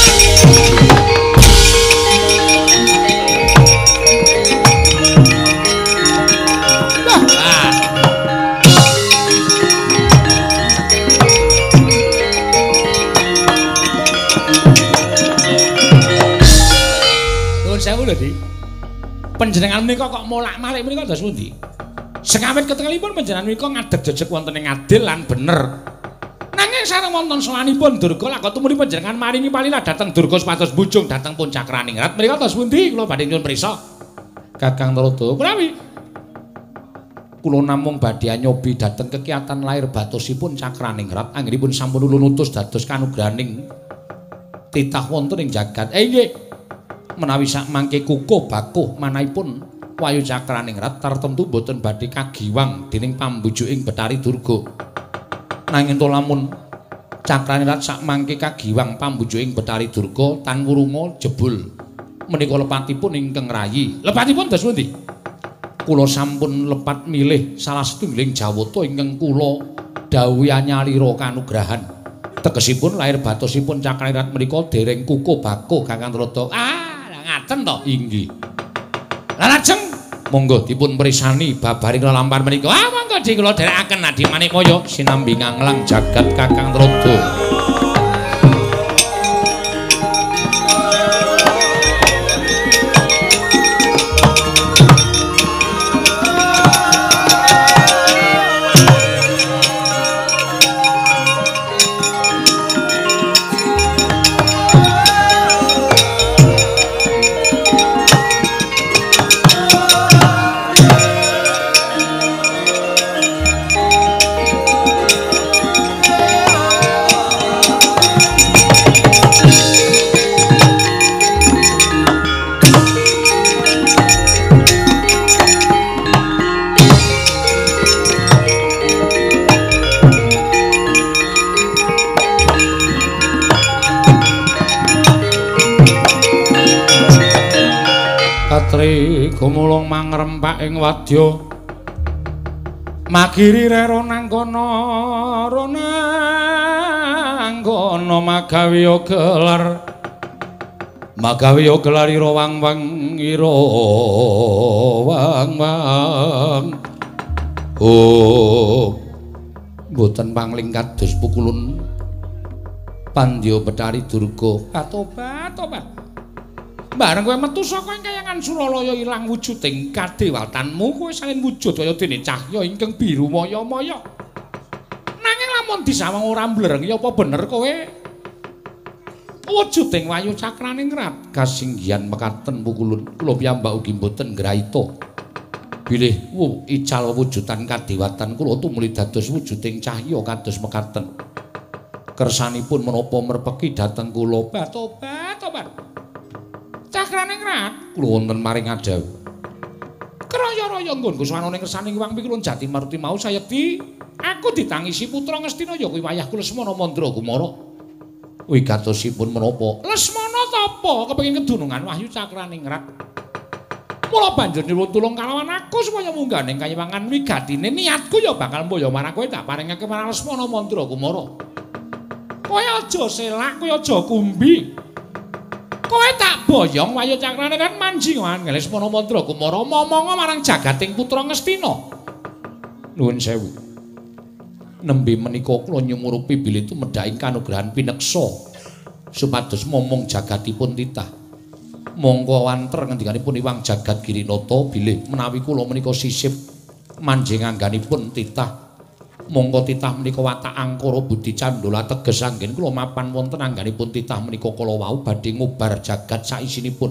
Sewu lho Di. Panjenengan menika kok molak-malik menika dados pundi? Sekawit ketengelipun panjenengan menika ngadeg jejeg wonten ing adil lan bener. Nanging sareng wonten sowanipun Durga lak tumuli panjenengan maringi palilah dhateng Durga supados bujung dhateng pun cakraning Rat. Menika dados pundi kula badhe nyuwun prisa. Kakang Narada, prawi. Kula namung badhe nyobi dhateng kekiyatan lair batosipun cakraning Rat anggenipun sampun ulun utus dados kanugrahaning titah wonten ing jagat. Eh nggih. Menawi sak mangke kukuh bakuh manahipun wahyu cakraning Rat tartemtu boten badhe kagiwang dening pambujuking Betari Durga. Nanging to lamun cakraning Rat sak mangke kagiwang pambujuking Betari Durga tan wurunga jebul menika lepatipun ingkang rayi. Lepatipun dados pundi? Kula sampun lepat milih salah setunggiling jawata ingkang kula dawuhi anyalira kanugrahan. Tegesipun lair batosipun cakraning Rat menika dereng kukuh bakuh Kakang Narada. Ah ngaten to inggih. Lah lajeng monggo dipun prisani babaring lelampar menika. Ah monggo di kula dherekaken Adi Manikmaya sinambi nganglang jagat Kakang Narada. gumulung mangrempak ing wadya magiri rero nang kono ronang kono magawiya gelar magawiya gelar ira wang-wang ira wang-wang oh mboten pangling kados pukulun Pandya Betari Durga tobat tobat bareng kowe metu saka kayangan Suralaya ilang wujuding kadewatanmu kowe salin wujud kaya dene cahya ingkang biru maya-maya nanging lamun disawang ora mblereng ya apa bener kowe wujuding Wayu Cakraning Rat kasinggihan mekaten pukulun kula piyambak ugi mboten ngraita bilih wu ical wujudan kadewatan kula tumuli dados wujuding cahya kados mekaten kersanipun menapa merpeki dhateng kula tobat tobat Cakraning Rat kula wonten maring adaw kraya-raya nggonku swanane kersaning Hyang Pikulun Jati Maruti mau sayekti aku ditangisi putra Ngastina ya kuwi wayahku Lesmana Mandra Kumara wigatosipun menapa Lesmana tapa kepengin kedunungan Wahyu Cakraning Rat mula banjur nyuwun tulung kalawan aku supaya munggah ning kayiwangan wigatine niatku ya bakal mboyo marang kowe tak paringake marang Lesmana Mandra Kumara kowe aja selak kowe aja kumbi kowe tak boyong Wahyu Cakraning Rat manjingan Lesmana Mandra Kumara momonga marang jagating putra Ngastina nuwun sewu nembe menika kula nyumurupi bilih tumedhaing kanugrahan pineksa supados momong jagatipun titah monggo wanter ngendikanipun Hyang Jagat Girinata bilih menawi kula menika sisip manjing angganipun titah monggo titah menika watak angkara budi candala teges anggen kula mapan wonten angganipun titah menika kala wau badhe ngubar jagat saisinipun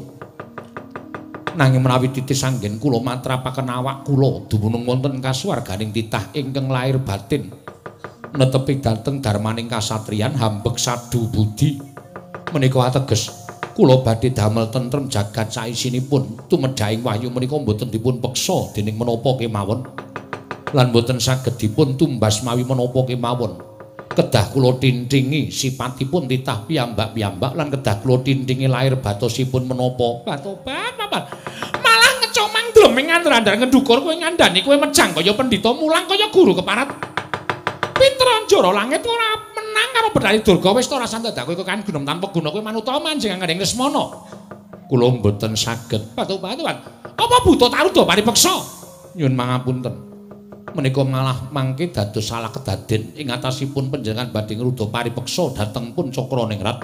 nanging menawi titis anggen kula matrapaken awak kula dumunung wonten kasuwarganing titah ingkang lair batin netepi dhateng garmaning kasatriyan hambek sadu budi menika ateges kula badhe damel tentrem jagat saisinipun tumedhaing wahyu menika mboten dipun peksa dening menapa kemawon lan boten saged dipun tumbas mawi menapa kemawon kedah kula tintingi sipatipun titah piyambak-piyambak lan kedah kula tintingi lair batosipun menapa batobat papat malah ngecomang dreming andar-andar ngendukur kowe ngandani kowe mejang kaya pendhita mulang kaya guru keparat Pitranjara langit ora menang karo Betari Durga wis ta ora sandadak kowe kan gunem tanpa guna kowe manut manjing anggening Lesmana kula mboten saged batobat apa buta taruda paripeksa nyuwun mangapunten menika malah mangke dados salah kedaden ing atasipun panjenengan badhe ngruda paripeksa dhateng pun Cakraning Rat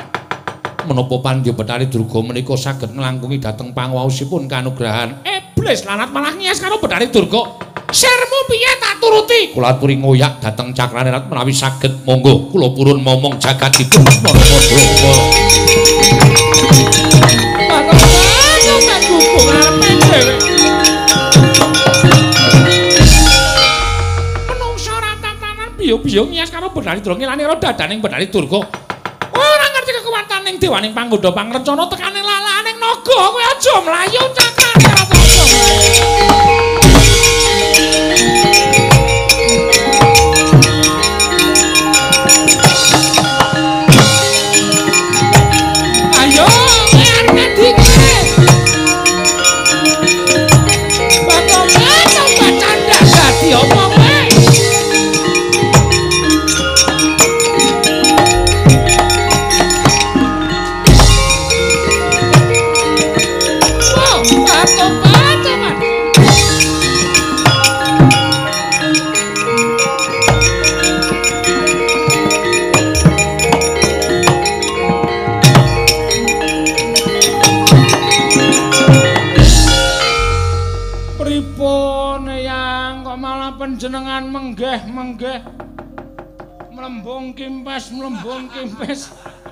menapa Pandya Betari Durga menika saged nglangkungi dhateng pangwaosipun kanugrahan iblis lanat malah ngias karo Betari Durga sirmu piye tak turuti kula aturi ngoyak dhateng Cakraning Rat menawi saged monggo kula purun momong jagatipun biyo-biyo ngias karo Betari Durga ngilani karo dadaning Betari Durga ora ngerti kekuwataning dewaning panggoda pangrencana tekaning lalaning naga kowe aja mlayu Cakraning Rat ayo arep dikene bapak canda dadi apa jenengan menggeh-menggeh melembung kimpes melembung kimpes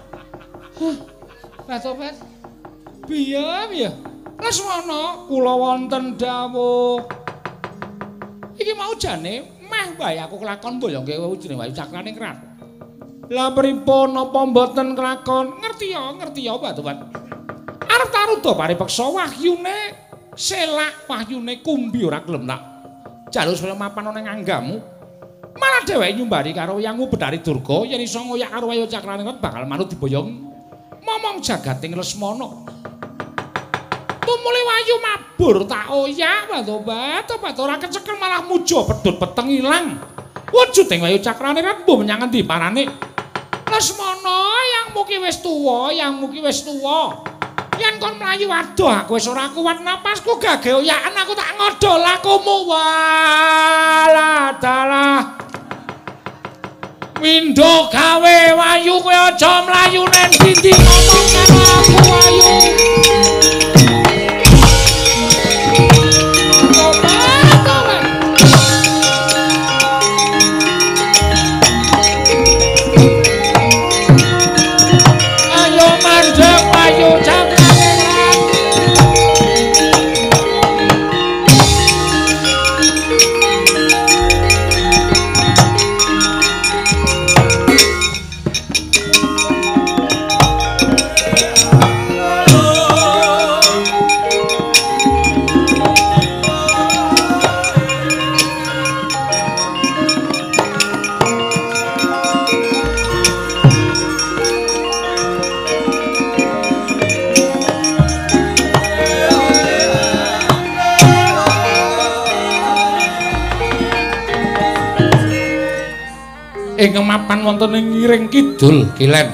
Batobat piye piye Lesmana kula wonten dawuh iki mau jane meh bae aku kelakon mboyongke jeneng Wahyu Cakraning Rat lah pripun napa mboten kelakon ngerti ya ngerti ya Batobat arep taruda paripeksa wahyune selak wahyune kumbi ora gelem tak jaluk supaya mapan ana ing anggamu malah dheweke nyumbari karo Hyangmu Betari Durga yen iso ngoyak karo Wahyu Cakraning Rat bakal manut diboyong momong jagating Lesmana tumuli wayu mabur tak oyak batu-batu batu ora kecekel malah muja pedhut peteng ilang. Wujuding wayu cakrane rembuh menyang endi parane? Lesmana yang mugi wis tuwa, yang mugi wis tuwa. Yen kon mlayu adoh aku wis ora kuat napasku gage oyakan aku tak ngodol lakumu walah. Windo gawe wayu kowe aja mlayu nen ndi ngomong karo aku wayu. Ayo mandeg wayu cakrane ing mapan wonten ing ngiring kidul kilen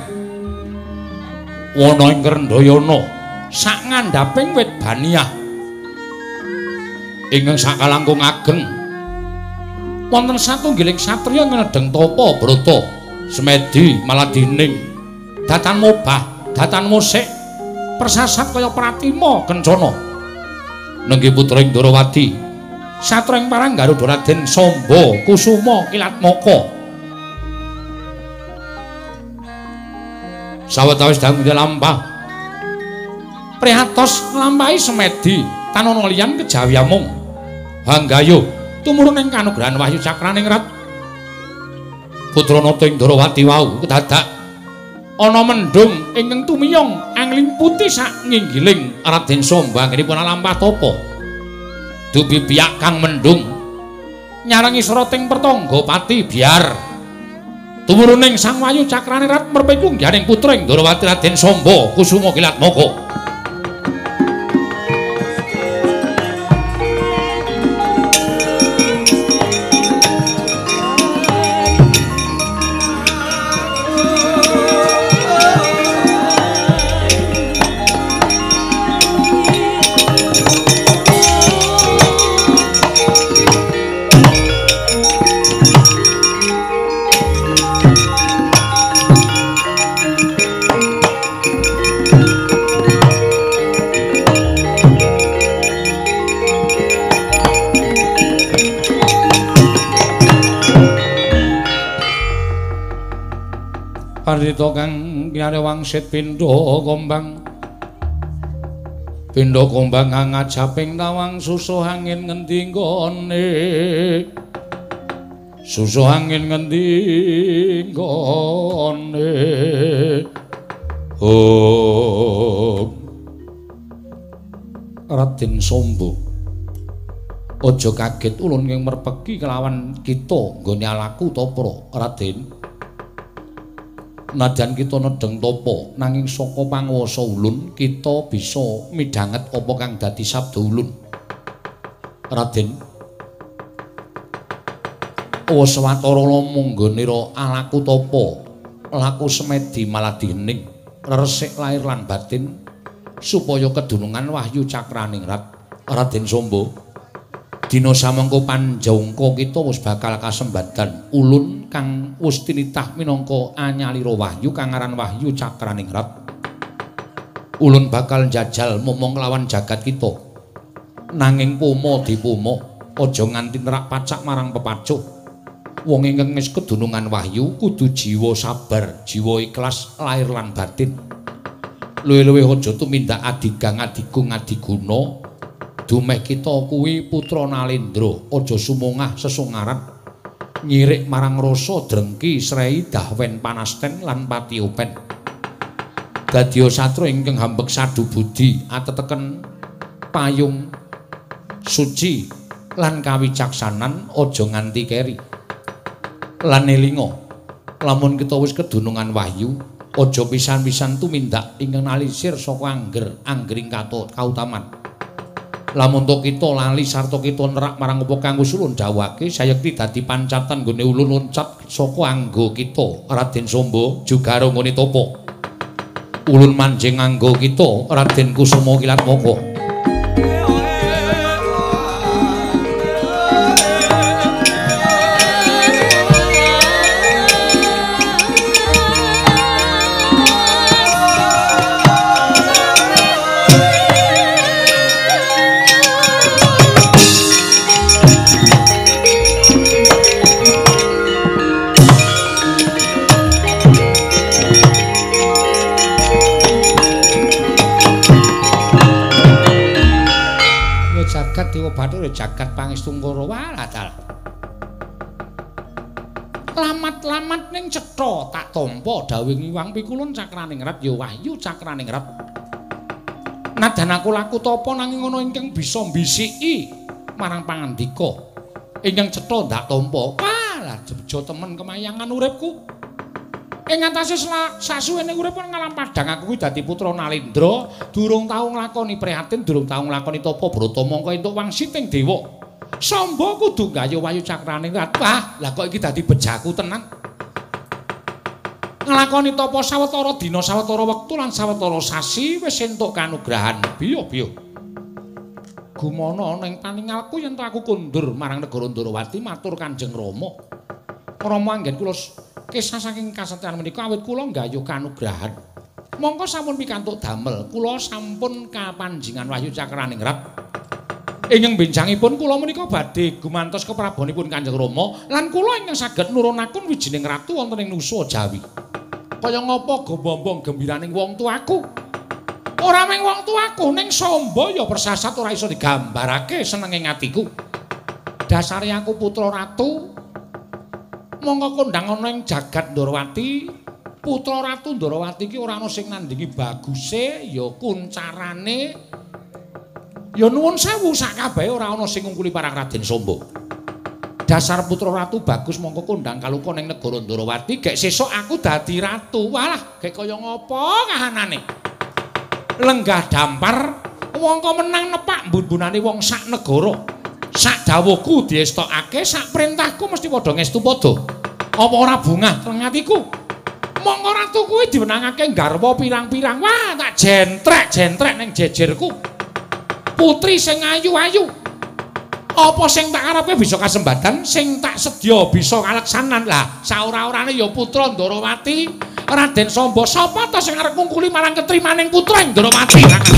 wana ing Rendayana sak ngandhaping wit baniah ingkang sakalangkung ageng wonten satunggiling satriya ngedeng tapa brata semedi maladining datan mobah datan musik persasat kaya pratima kencana nenggih putra Ndrawati satreng parang Garuda Raden Samba Kusuma Kilatmaka sawetawis dangu lampah prihatos nglampahi semedi tanana liyan kejawi amung hanggayuh tumurun ing kanugrahan wahyu cakraning rat putra nata ing Ndrawati wau kedadak ana mendung ingkang tumiyong angliputi sak nginggiling Raden Samba anggenipun lampah tapa dubi biyak kang mendung nyarangi srating pertangga pati biar tumuruning sang wayu cakrane rat merpeku ngganing putra ing Ndrawati Raden Samba Kusuma Kilatmaka Parita kang kinare wangsit pindha kombang pindha kombang kang ngajaping tawang susuh angin ngendi nggone susuh angin ngendi nggone oh Raden Samba aja kaget ulun ing merpeki kelawan kita nggone alaku ta pra Raden nadyan kita nedeng tapa nanging saka panguwasa ulun kita bisa midhanget apa kang dadi sabda ulun Raden waswatara monggonira alaku tapa laku semedi maladining resik lair lan batin supaya kedunungan wahyu cakraning rat Raden Samba dina samengko panjangka kita wis bakal kasembadan ulun kang wis tinitah minangka anyalira wahyu kang aran wahyu cakraning rat ulun bakal njajal momong lawan jagat kita nanging pomo dipomo aja nganti nerak pacak marang pepacuh wong ingkang wis kedunungan wahyu kudu jiwa sabar jiwa ikhlas lahir lan batin luwih-luwih aja tumindak adigang adigung adiguna dumeh kita kuwi putra Nalendra aja sumungah sesungaran nyirik marang rasa drengki srei dahwen panasten lan patiopen dadya satra ingkang hambek sadu budi ateteken payung suci lan kawicaksanan aja nganti keri lan elinga lamun kita wis kedunungan wahyu aja pisan-pisan tumindak ingkang nalisir saka angger anggering kautaman Lamun to kita lali sarta kita nerak marang apa kang wis ulun dawuhake sayekti dadi pancatan nggone ulun loncat saka anggo kita Raden Samba juga nggone topo. Ulun manjing anggo kita Raden Kusuma Kilatmaka. Dewa Bathara jagat pangestu Kurawa ladal. Lamat-lamat ning cetha tak tampa dawuh Ngiwang Pikulun cakraning rat ya wahyu cakraning rat. Nadan aku laku tapa nanging ana ingkang bisa mbisiki marang pangandika. Ingkang cetha ndak tampa. Walah bejo temen kemayangan uripku. Ing atase sasuwene urip ngalam padhang aku kuwi dadi putra Nalendra, durung tau nglakoni prihatin, durung tau nglakoni tapa brata mangka entuk wangsiting dewa. Samba kudu gayuh wayu cakraning rat. Wah, lah kok iki dadi bejaku tenan. Nglakoni tapa sawetara dina, sawetara wektu lan sawetara sasi wis entuk kanugrahan. Biya-biya. Gumana ning paningalku yen aku kundur marang negara Ndarawati matur Kanjeng Rama. Rama anggen kula kisah saking kasetyan menika awit kula nggayuh kanugrahan. Mongko sampun pikantuk damel, kula sampun kapanjingan wahyu cakraning rat. Ing benjangipun kula menika badhe gumantos keprabonipun Kanjeng Rama lan kula ingkang saged nurunaken wijining ratu wonten ing Nusa Jawi. Kaya ngapa gombong gembiraning wong tuaku. Ora mung wong tuaku ning Samba ya persasat ora iso digambarake senenge atiku. Dasare aku putra ratu mongko kondang ana ing jagat Ndarawati, putra ratu Ndarawati iki ora ana sing nandingi baguse, ya kuncarane. Ya nuwun sewu sakabehe ora ana sing ngungkuli parang Raden Samba. Dasar putra ratu bagus mongko kondang kaluka ning negara Ndarawati, gek sesuk aku dadi ratu. Walah, gek kaya ngapa kahanane. Lenggah dampar wong kok menang nepak mbun-bunane wong sak negara. Sak dawuhku diestokake, sak perintahku mesti padha ngestu padha. Apa ora bungah teng atiku? Monggo ratu kuwi diwenangake garwa pirang-pirang. Wah, tak jentrek-jentrek ning jejerku. Putri sing ayu-ayu. Apa sing tak arepe bisa kasembadan, sing tak sedya bisa kaleksanan. Lah, saora-orane ya putra Ndarawati, Raden Samba. Sapa ta sing arep ngungkuli marang ketrimaning putra Ndarawati?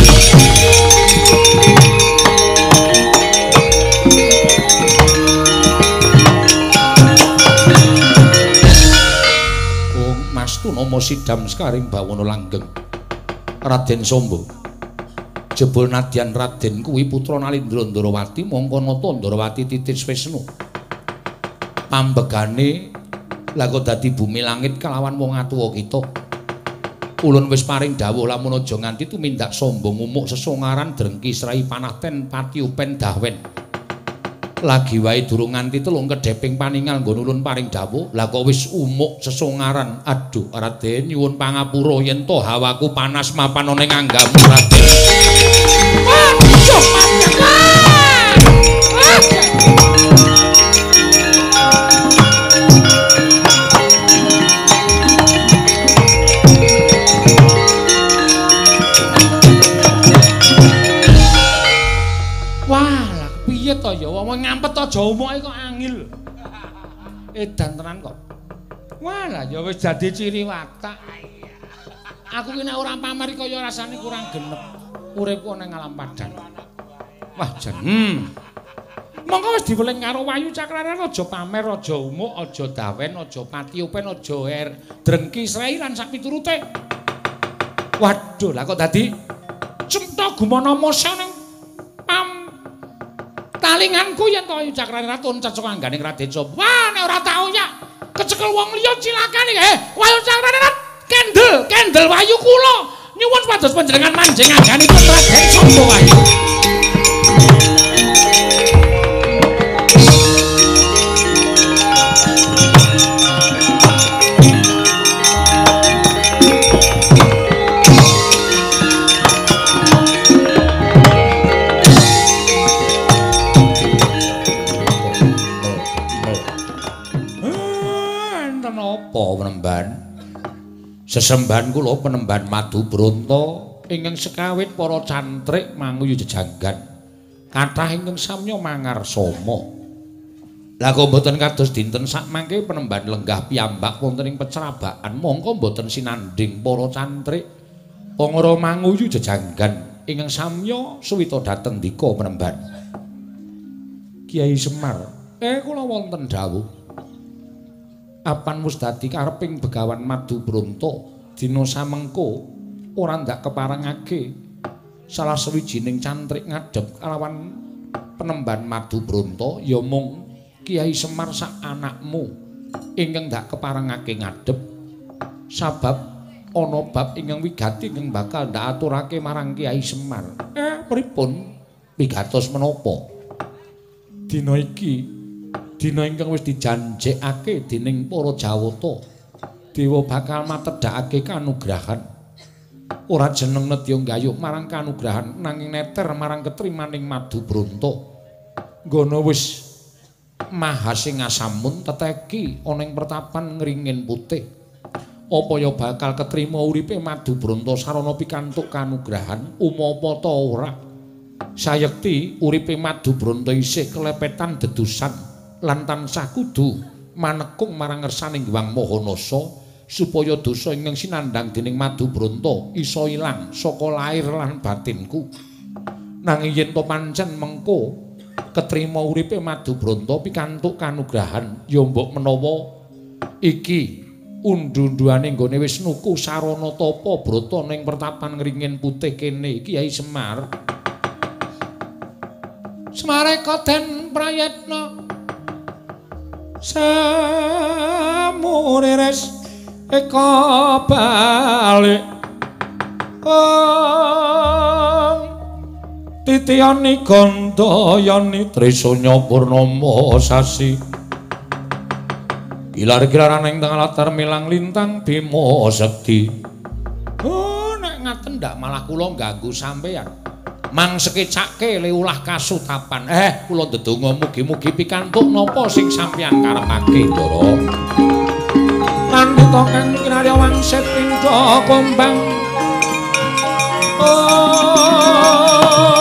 Mastu nama sidam sekaring bawana langgeng Raden Samba. Jebul nadyan Raden kuwi putra Nalendra Ndarawati mongko nata Ndarawati titis Wisnu. Pambegane lha kok dadi bumi langit kalawan wong atuwa kita. Ulun wis paring dawuh lamun aja nganti tumindak sombong umuk sesongaran drengki srai panahten patiupen dahwen. Lagi wae durung nganti telung kedheping paningal nggon ulun paring dawuh. Lah kok wis umuk sesongaran. Aduh Raden nyuwun pangapura yen to hawaku panas mapan ana ing anggamu Raden. Aduh piye to ya wong ngampet aja omoke kok angil. Edan tenan kok. Walah ya wis dadi ciri watak. Aku ki nek ora pamer kaya rasane kurang genep. Uripku ning alam padang. Wah jan. Hmm. Monggo wis diweling karo wayu cakrane aja pamer, aja umuk, aja dawen, aja patiupen, aja er, drengki srai lan sak piturute. Waduh, lah kok dadi cemta gumana mosya ning talinganku yen to ayu cakrane ratun cecok angganing Raden Samba. Wah, nek ora tau ya kecekel wong liya cilakan iki. Eh, wayu cakrane rat kendel, kendel wayu kula. Nyuwun supados panjenengan manjing angganipun Raden Samba wayu. Panembahan. Sesembahan kula Panembahan Madu Bronto ingkang sekawit para cantrik manguyu jejanggan. Kathah ingkang samya mangarsama. Lah kok mboten kados dinten sak mangke Panembahan lenggah piyambak wonten ing pecerabakan, mongko mboten sinanding para cantrik pangara manguyu jejanggan ingkang samya suwita dhateng ndika Panembahan. Kiai Semar, eh kula wonten dawuh. Apan wis dadi kareping Begawan Madu Bronto dina samengko ora ndak keparengake salah sawijining cantrik ngadhep kalawan Panembahan Madu Bronto ya mung Kiai Semar sak anakmu ingkang ndak keparengake ngadhep sabab ana bab ingkang wigati ingkang bakal ndak aturake marang Kiai Semar. Eh pripun wigatos menapa? Dina iki dina ingkang wis dijanjekake dening para Jawata, dewa bakal matedhakake kanugrahan. Ora jeneng nedya gayuh marang kanugrahan nanging neter marang ketrimaning Madu Bronto. Nggono wis mahasing asamun teteki ana ing pertapan Ngringin Putih. Apa ya bakal ketrima uripe Madu Bronto sarana pikantuk kanugrahan umapa ta ora? Sayekti uripe Madu Bronto isih kelepetan dedusan lan tansah kudu manekung marang ngersaning Hyang Mahanasa supaya dosa ingkang sinandhang dening Madu Bronto isa ilang saka lair lan batinku. Nanging yen to pancen mengko ketrima uripe Madu Bronto pikantuk kanugrahan ya mbok menawa iki undu-unduane nggone wis nuku sarana tapa brata ning pertapan Ngringin Putih kene Kiai Semar. Semareka den prayetna samuriris eka balik om titiyani gandayani trisanya purnama sasi gilar-gilaran ing tengah latar milang lintang Bima Sekti. Oh nek ngaten ndak malah kula ganggu sampeyan mang sekecake le ulah kasutapan. Eh kula ndedonga mugi-mugi pikantuk napa sing sampeyan karepake Ndara. Lan kita kang kinarya wangsit pindha kumbang. Oh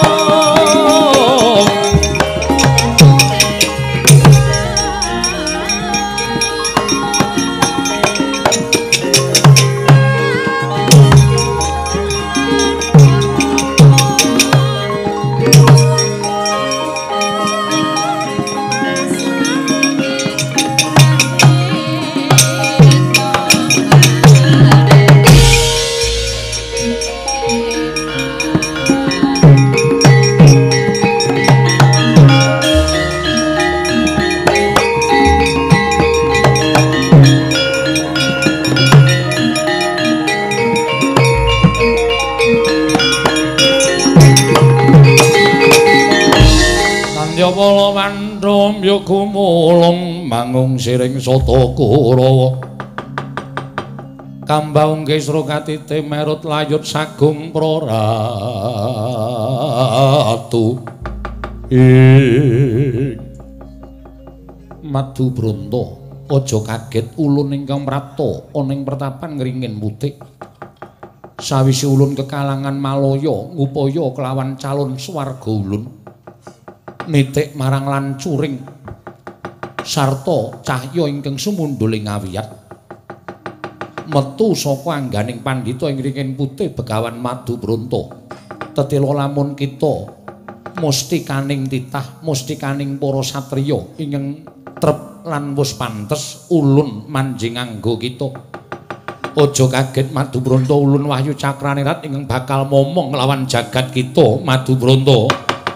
Wala wandhom ya gumulung mangung siring sata Kurawa Kambang Kesra katite merut layut sagung praratu ing Madu Bronto aja kaget ulun ingkang mrapta ana ing pertapan Ngringin Putih sawise ulun kekalangan Malaya ngupaya kelawan calon swarga ulun nitik marang lancuring sarta cahya ingkang sumundul ing ngawiyat metu saka angganing pandhita ing Ngringin Putih Begawan Madu Bronto tetela lamun kita mustikaning titah mustikaning para satriya ingkang trep lan wis pantes ulun manjing nganggo kita aja kaget Madu Bronto ulun Wahyu Cakranirat ingkang bakal momong nglawan jagat kita Madu Bronto.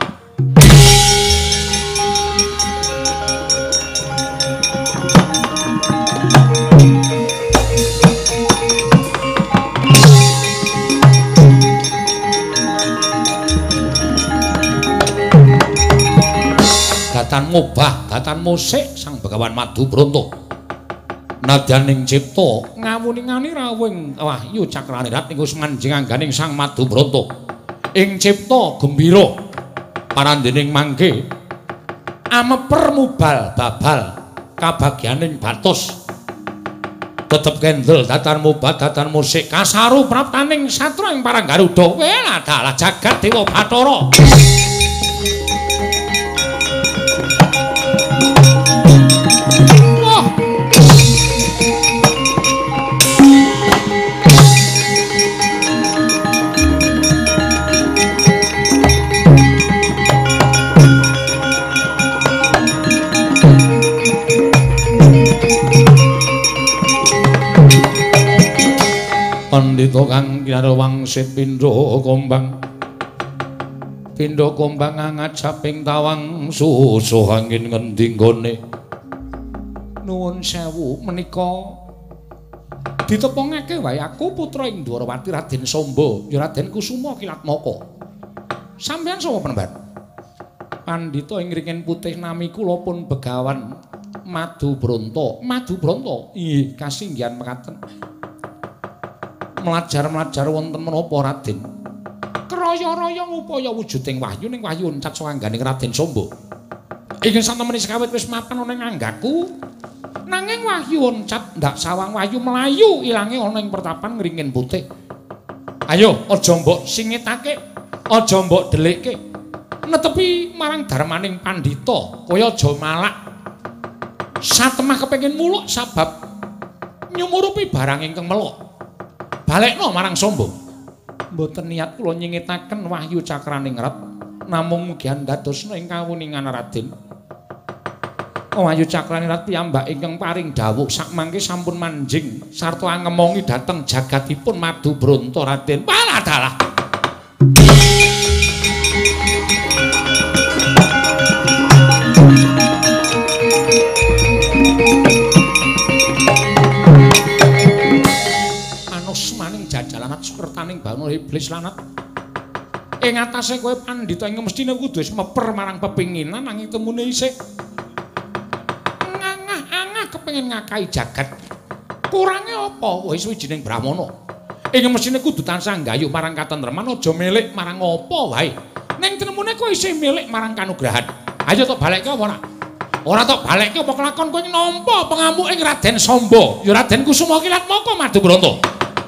Datan ngobah, datan musik sang Begawan Madu Bronto. Nadyaning cipta ngawuni-ngani rawing Wahyu Cakranirat niku manjing angganing sang Madu Bronto. Ing cipta gembira parandening mangke ameper mubal babal kabagyaning batos tetep kendel datan mubat datan musik kasaru praptaning satra ing parang Garuda wela dalah jagat dewa Bathara. Wah Pandita kang Kyarwangsit pindha kombang pindha kombang ngajaping tawang susuh angin ngendi nggone nuwun sewu menika ditepungake wae aku putra ing Dwarawati Raden Samba ya Raden Kusuma Kilatmaka sampeyan sapa penemban Pandita ing ringin putih nami kula pun Begawan Madubronto Madubronto nggih kasinggihan mekaten melajar-melajar wonten menapa Raden? Kraya-raya ngupaya wujuding wahyu ning wahyu encat sawangganing Raden Samba. Ingin santemene sekawit wis mapan ana ing anggaku. Nanging wahyu encat ndak sawang wahyu melayu ilange ana ing pertapan ngringin putih. Ayo aja mbok singitake, aja mbok delikke. Netepi marang darmaning Pandita, kaya aja malak. Satemah kepengin muluk sabab nyumurupi barang ingkang melok. Balekno marang Samba. Mboten niat kula nyingitaken wahyu cakraning rat, namung mugi andadosna ing kawuningan Raden. Wahyu cakraning rat piyambak ingkang paring dawuh sakmangke sampun manjing sarta angemongi dhateng jagatipun Madubronto Raden. Paladalah. Jajalanat sukertaning bangun iblis lanat ing atase kowe Pandita ing mestine kudu wis meper marang pepinginan nanging temune isih ngangah-angah kepengin ngakahi jagat kurange apa wis wijining brahmana ing mestine kudu tansah nggayuh marang katentreman aja milik marang apa wae ning temune kowe isih milik marang kanugrahan ayo tok balekke apa ora ora tok balekke apa kelakon kowe nampa pengamuk ing Raden Samba ya Raden Kusuma Kilatmaka Madubronto.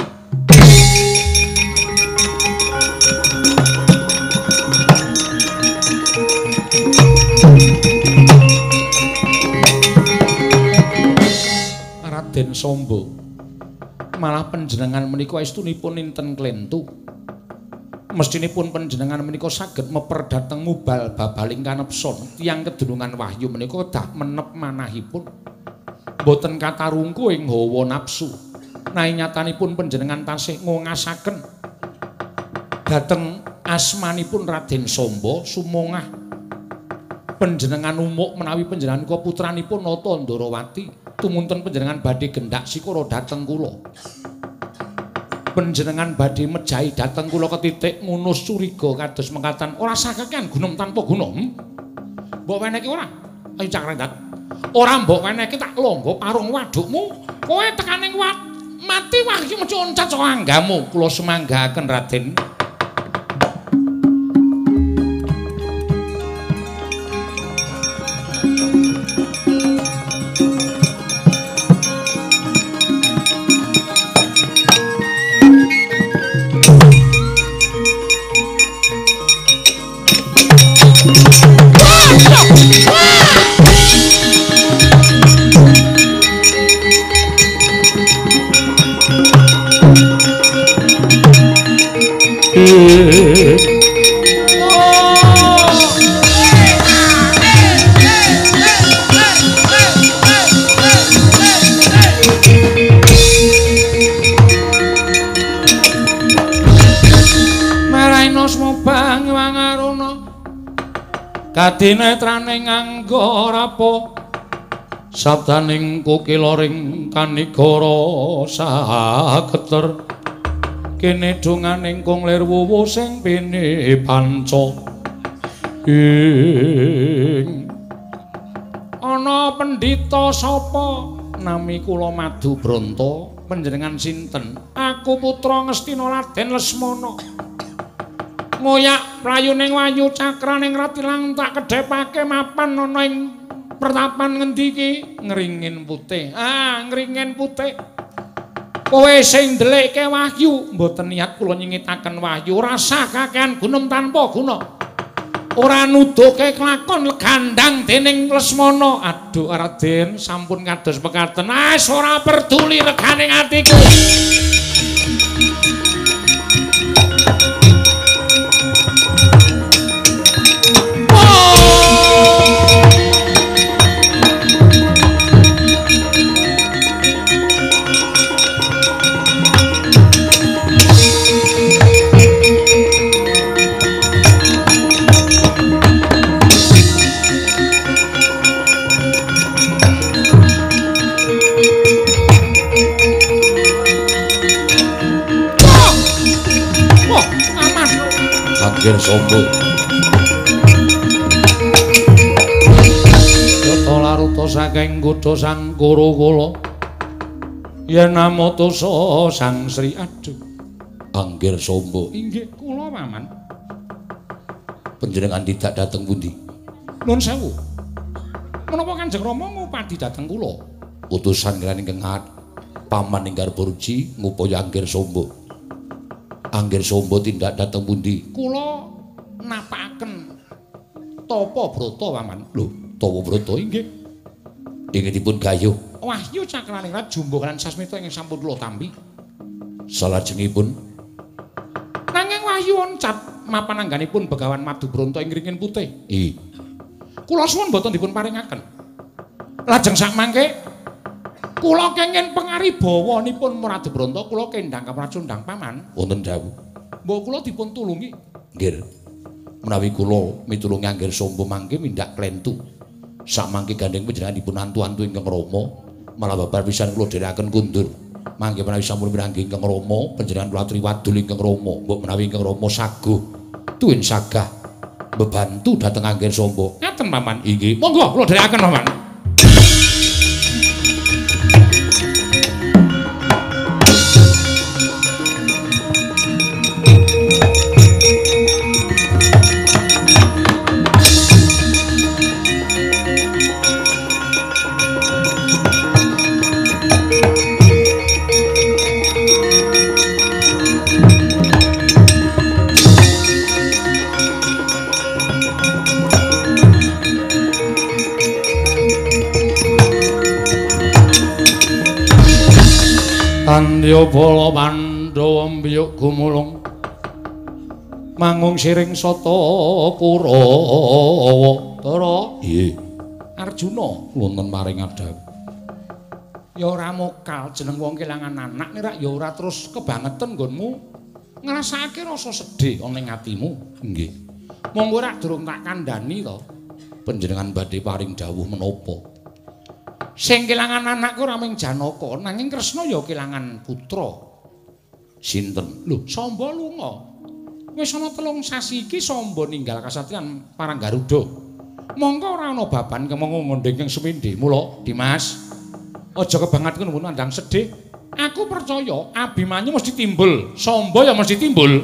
Raden Samba malah panjenengan menika estunipun ninten klentu mestinipun panjenengan menika saged meper dhateng mubal babaling kanepson tiyang kedunungan wahyu menika dak menep manahipun boten katarungku ing hawa nafsu nanging nyatanipun panjenengan tasih ngongasaken dhateng asmanipun Raden Samba sumongah panjenengan umuk menawi panjenengan ka putranipun Nata Ndarawati tumunten panjenengan badhe gendak sikara dhateng kula. Panjenengan badhe mejahi dhateng kula ketitik ngunus curiga kados mengkatan ora sakekan gunung tanpa guna. Mbok weneki ora? Ayo Cakrandat. Ora mbok weneki tak longgo parung wadukmu. Kowe tekaning wat mati wahyu mecu oncat saka anggamu. Kula semanggaken Raden. Kadinetrane nganggo rapo sabdaning kukiloring kanigara sageter kene donganing kung lir wuwu sing pene panca ing ana pendhita sapa nami kula Madubronto panjenengan sinten aku putra Ngastina Raden Lesmana ngoyak prayuning wayu cakraning ratilang tak kedhepake mapan ana ing pertapan ngendi iki ngringin putih ah ngringin putih Kowe sing ndelikke wahyu, mboten niat kula nyingitaken wahyu, rasa kakehan gunem tanpa guna. Ora nuduhke kelakon legandang dening Lesmana. Aduh Raden, sampun kados mekaten. Wis ora peduli regane atiku. Angger Sombo. Yata laruta saking kutha Sangkara kula. Yen namatosa Sang Sri Aduh. Angger Sombo. Inggih kula Paman. Panjenengan tidak dateng pundi? Nuwun sewu. Menapa Kanjeng Rama ngupadi dateng kula? Utusan kalian ingkang Paman ingkang Burji ngupaya Angger Sombo. Angger Sombo tindak dateng pundi? Kula napakaken Tapa Brata Paman. Lho, Tapa Brata inggih. Inggih dipun gayuh Wahyu Cakraningrat jumbo kalian sasmita ingkang sampun kula tampi. salajengipun Nanging wahyu oncat mapan angganipun Begawan Madubronto ing Ringin Putih. I. Kula suwun boten dipun paringaken. Lajeng sakmangke kula kenging pangaribawanipun Madubronto kula kendhang kapracundhang Paman. Wonten dawuh. Mbok kula dipun tulungi. Nggih. Menawi kula mitulungi Angger Sombo mangke mindak klentu. Sakmangke gandeng panjenengan dipun antu-antu ingkang Rama, malah babar pisan kula dherekaken kundur. Mangke menawi sampun piranggi ingkang Rama, panjenengan kula aturi wadul ingkang Rama. Mbok menawi ingkang Rama saguh tuwin sagah bebantu dhateng Angger Sombo. Ngaten Paman. Inggih. Monggo kula dherekaken Paman. Tandya bala Pandhawa mbiyuk gumulung mangung siring sata Kurawa. Tara, Nggih. Arjuna wonten maring adhawu. Ya ora mokal jeneng wong kelangan anak nek ya ora terus kebangetan nggonmu ngrasakake rasa sedih ana ing atimu. Nggih. Monggo rak durung tak kandhani to. Panjenengan badhe paring dawuh menapa? Sing kelangan anakku ora mung Janaka, nanging Kresna ya kelangan putra. Sinten? Lho, Samba lunga. Wis ana telung sasi iki Samba ninggal kasatriyan Paranggaruda. Monggo ora ana baban kemengko ngondheng ing Sumindhe. Mula, Dimas, aja kebanget ngono nandang sedih. Aku percaya Abimanyu mesti timbul, Samba ya mesti timbul.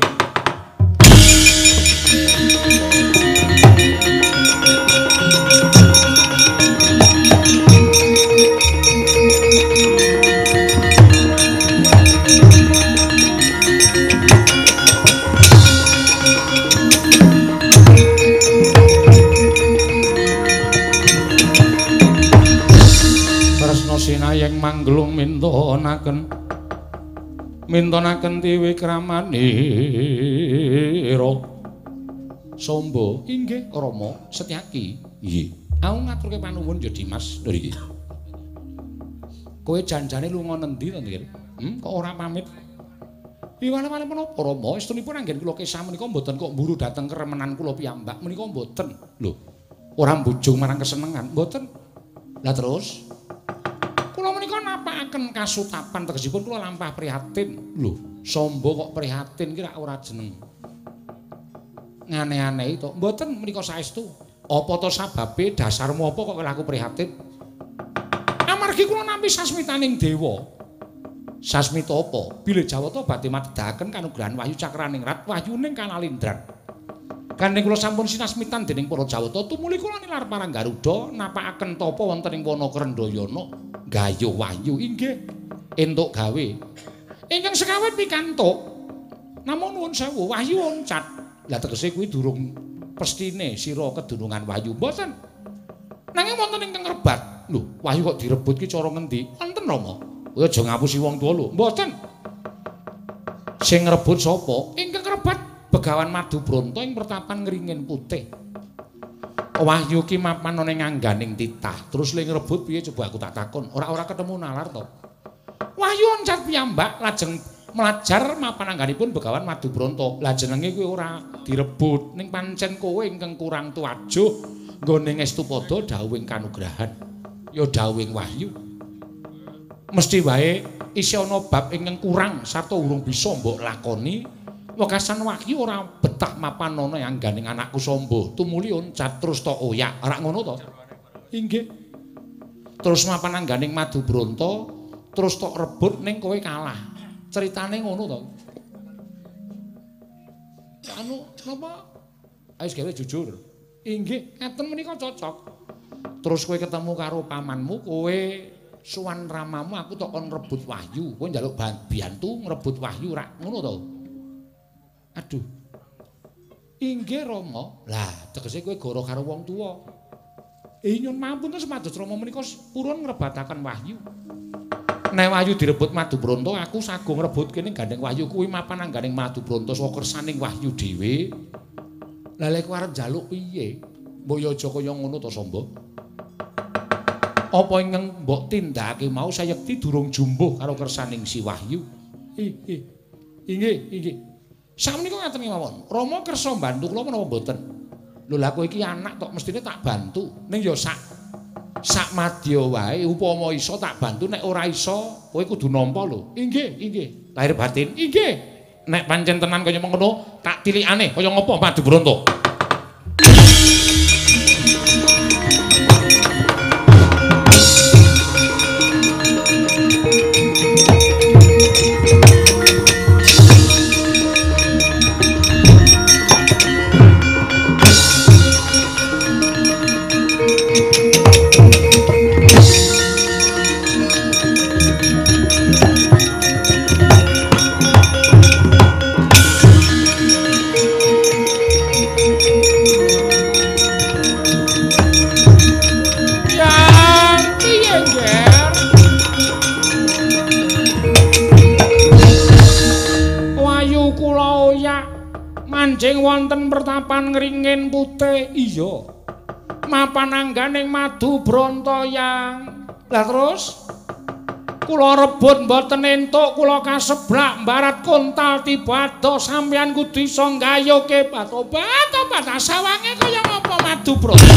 Sinayeng manggelung mintonaken mintonaken tiwi kramanira. Samba, inggih Rama, Setyaki. Nggih. Aku ngaturke panuwun ya Dimas. Lho nggih. Kowe janjane lunga nendi to, Nggih? Hm, kok ora pamit? Iwale-wale menapa Rama? Estunipun anggen kula kesah menika mboten kok mburu dhateng keremenan kula piyambak menika mboten. Lho, ora mbujung marang kesenengan, mboten. Lah terus kula menika napakaken kasutapan tegesipun kula lampah prihatin. Lho, Samba kok prihatin ki ora jeneng. Ngane-anehi to. Mboten menika saestu. Apa to sababe dasarmu apa kok laku prihatin? Amargi kula nampi sasmitaning dewa. Sasmita apa? Bilih Jawata badhe madedaken kanugrahan Wahyu Cakraningrat, wahyuning Kanalindran. Kanthi kula sampun sinasmitan dening para Jawata, tumuli kula nilar Paranggaruda napakaken tapa wonten ing wana Krendayana. Gayuh wahyu inggih entuk gawe Ingkang sekawit pikantuk. Namung nuwun sewu Wahyu oncat. Lah tegese kuwi durung pestine sira kedunungan Wahyu mboten. Nanging wonten ingkang rebat. Lho, Wahyu kok direbut ki cara ngendi? Enten Rama. Kowe aja ngapusi wong tuwa lho. Mboten. Sing ngrebut sapa? Ingkang rebat Begawan Madu Bronto ing pertapan Ngringin Putih. Wahyu ki mapan ana ing angganing titah. Terus le ngrebut piye coba aku tak takon. Ora-ora ketemu nalar to. Wahyu oncat piyambak lajeng melajar mapan angganipun Begawan Madu Bronto. Lah jenenge kuwi ora direbut ning pancen kowe ingkang kurang tuwajuh nggone Estupada dawuhing kanugrahan. Ya dawuhing Wahyu. Mesti wae isih ana bab ingkang kurang sarta urung bisa mbok lakoni. Wekasan Wahyu ora betah mapan ana angganing anakku Samba. Tumuli oncat terus to oyak. Ora ngono to? Inggih. Terus mapan angganing Madu Bronto terus tok rebut ning kowe kalah. Ceritane ngono to. Anu napa? Ayo gawe jujur. Inggih, ngeten menika cocok. Terus kowe ketemu karo pamanmu, kowe suwan ramamu aku tok kon rebut Wahyu. Kowe njaluk bantu ngrebut Wahyu rak ngono to. Aduh. Inggih Rama. Lah, tegese kowe goro karo wong tuwa. Eh nyun mampun semados Rama menika purun ngrebataken Wahyu. Nek Wahyu direbut Madu Bronto, aku sagung rebut kene gandeng Wahyu kuwi mapan angganing Madu Bronto saka kersaning Wahyu dhewe. Lah lek arep njaluk piye? Mbok ya aja kaya ngono to Samba. Apa ingkang mbok tindakake mau sayekti durung jumbuh karo kersaning si Wahyu. Ih, inggih, inggih. Sakmenika ngaten mawon. Rama kersa bantu kula menapa mboten? Lho lah kowe iki anak tok mestine tak bantu. Ning ya sak sak madya wae upama iso tak bantu nek ora iso kowe kudu nampa lho. Inggih, inggih. Lahir batin. Inggih. Nek pancen tenan kaya mengkono tak tilikane kaya ngopo Madu Bronto. Manjing wonten pertapan Ngringin Putih. Iya. Mapan angganing Madu Bronto yang. Lah terus kula rebut mboten entuk, kula kaseblak mbarat kontal tibado sampeyan kudu iso nggayuke patobat tobat sawange kaya ngapa Madu Bronto.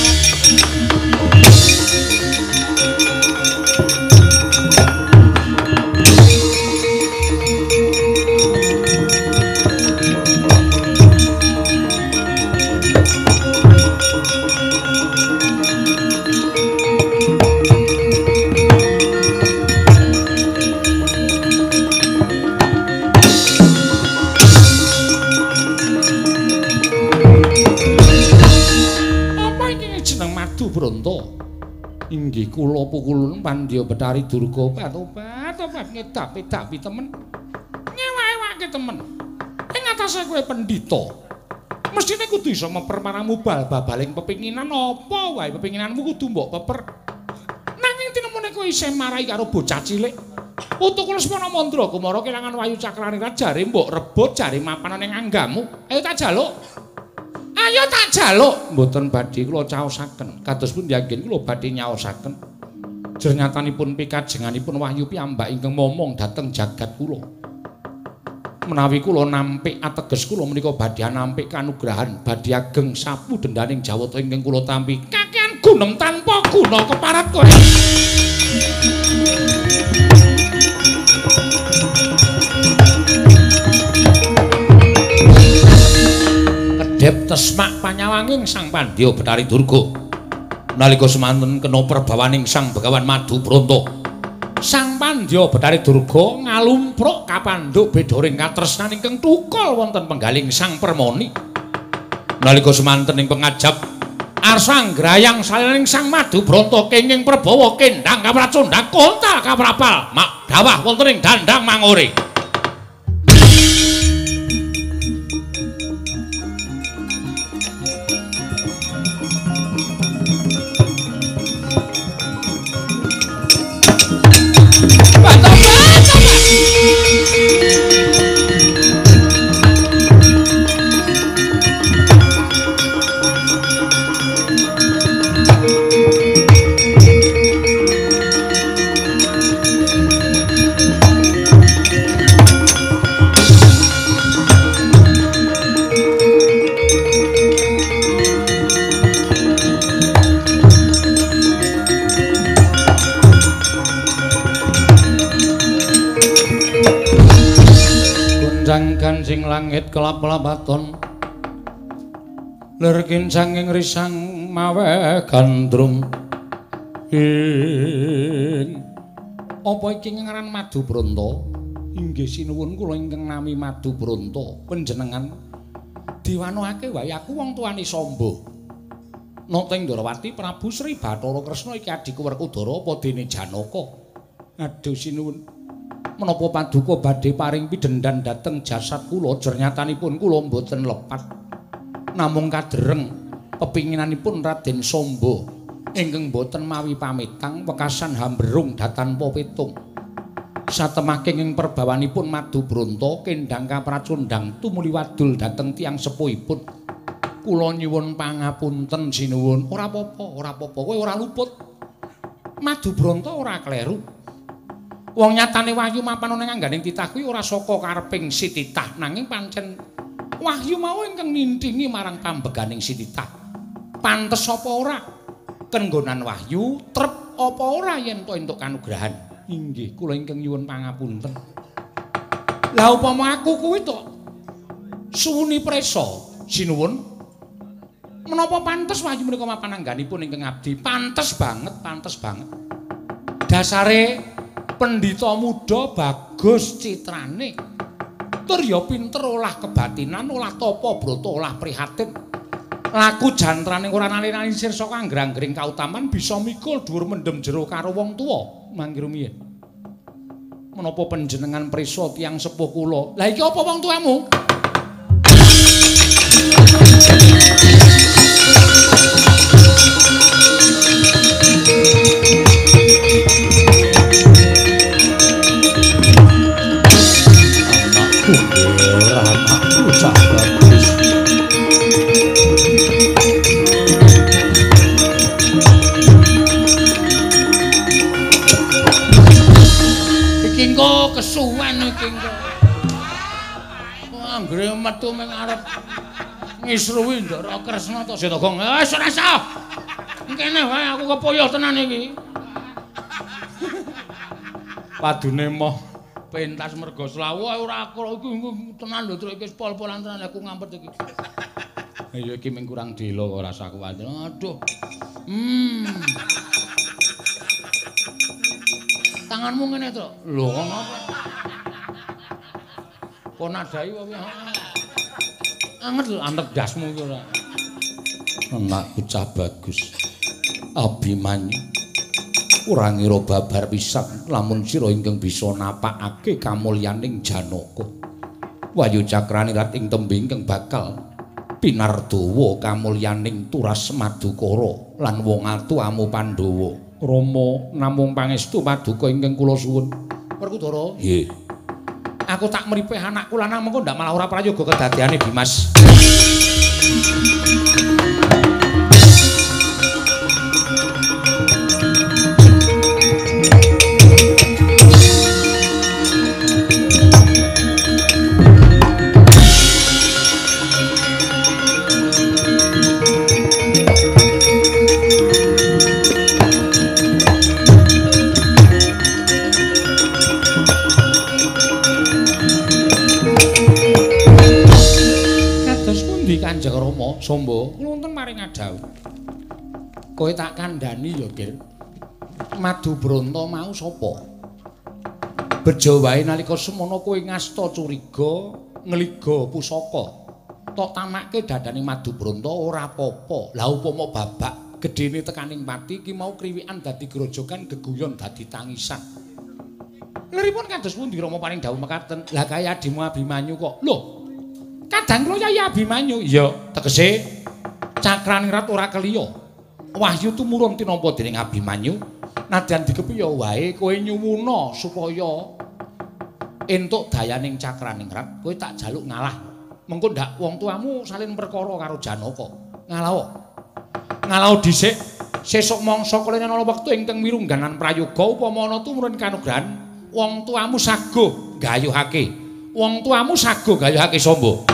Bronto. Inggih kula pukulun Pandya Betari Durga patobat tobat ngedapi-dapi temen. Ngewa-ewake temen. Ing atase kowe pendhita. Mestine kudu iso meper marangmu bal-baling pepinginan apa wae pepinginanmu kudu mbok peper. Nanging tinemune kowe isih marai karo bocah cilik. Putu kula Semana Mandra Kumara kelangan Wahyu Cakraning jare mbok rebut jare mapan ning anggamu. Ayo tak jaluk. Ayo tak jaluk. Mboten badhe kula caosaken. Kados pun yakin kula badhe nyaosaken. Jernyatanipun pikajenganipun Wahyu piyambak ingkang momong dhateng jagat kula. Menawi kula nampik ateges kula menika badhe nampik kanugrahan badhe ageng sapu dendaning jawata ingkang kula tampi. Kakehan gunem tanpa guna keparat kowe. Dep tesmak panyawanging Sang Pandya Betari Durga nalika semanten kena perbawaning Sang Begawan Madu Bronto. Sang Pandya Betari Durga ngalumpruk kapandhuk bedoring katresnan ingkang tukul wonten penggaling Sang Permoni. Nalika semanten ing pengajap Arsang grayang salining Sang Madubranta kenging Prabawa kendang kapracundang kontal kaprapal mak dawah wonten ing dandang mangore. Kancing langit kelap-lapaton lerkin sanging risang mawe gandrum ing apa iki ngaran Madubranta inggih sinuwun kula ingkang nami Madubranta panjenengan diwanokake wae aku wong tuane Samba Noteng Ndarawati Prabu Sri Bathara Kresna iki adhiku Werkudara apa dene Janaka aduh sinuwun menapa paduka badhe paring pidendhan dhateng jasad kula jernyatanipun kula mboten lepat namung kadereng pepinginanipun Raden Samba ingkang mboten mawi pamitang wekasan hamberung datanpa petung satemaking ing perbawanipun Madubranta kendhang kapracundang tumuli wadul dhateng tiyang sepuhipun kula nyuwun pangapunten sinuwun ora apa-apa ora apa-apa kowe ora luput Madubranta ora kleru. Wong nyatane wahyu mapan ana ngangganing titah kuwi ora saka kareping si titah nanging pancen wahyu mau ingkang nindhingi marang pambeganing si titah. Pantes apa ora kenggonan wahyu trep apa ora yen to entuk kanugrahan. Inggih kula ingkang nyuwun pangapunten. Lah upama aku kuwi to suwuni presa sinuwun menapa pantes wahyu menika mapan angganipun ingkang abdi pantes banget pantes banget. Dasare pendhita muda bagus citrane tur ya pinter olah kebatinan olah tapa brata olah prihatin laku jantraning ora nalih-nalih sirsa kanggrang-gring kautaman bisa mikul dhuwur mendem jero karo wong tuwa mangke rumiyin menapa panjenengan prisa tiyang sepuh kula lah iki apa wong tuamu kesuwen iki kok. Anggere metu ming arep ngisruwi Ndara Kresna to Setagong. Wis ora usah. Kene wae aku kepoyoh tenan iki. Padune moh pentas merga slawu ora aku iki tenan lho truk iki pol-polan tenan aku ngampet iki. Ya iki ming kurang delo kok rasa kuwatir. Aduh. Hmm. Tanganmu ngene to. Lho ngono apa? Kok nadai wae. Anget lho antek dasmu iki ora. Anakku cah bagus. Abimanyu. Ora ngira babar pisan lamun sira ingkang bisa napakake kamulyaning Janaka. Wayu Cakraningrat ing tembe ingkang bakal pinardawa kamulyaning Turas Madukara lan wong atuamu Pandhawa. Rama namung pangestu paduka ingkang kula suwun. Werkudara. Nggih. Aku tak mripih anakku lanang mengko ndak malah ora prayoga kedadeane Dimas. Kanjeng Rama Samba kula wonten maring adhawu. Kowe tak kandhani ya, Ger. Madubranta mau sapa? Bejo wae nalika semono kowe ngasta curiga, ngliga pusaka. tok tanakke dadane Madubronto ora apa-apa. Lah upama babak gedene tekaning pati ki mau kriwikan dadi grojogan geguyon dadi tangisan. Leripun kados pundi Rama paring dawuh mekaten. Lah kaya adimu Abimanyu kok. Lho. Kadang kula Yai Abimanyu. Iya, tegese Cakraningrat ora keliya. Wahyu tumurun tinampa dening Abimanyu. Nadyan dikepi ya wae kowe nyuwuna supaya entuk dayaning Cakraningrat, kowe tak jaluk ngalah. Mengko ndak wong tuamu salin perkara karo Janaka. Ngalah. Ngalah dhisik, sesuk mangsa kulene ana wektu ing teng mirungganan prayoga upama ana tumurun kanugrahan, wong tuamu saguh gayuhake. Wong tuamu saguh gayuhake Samba.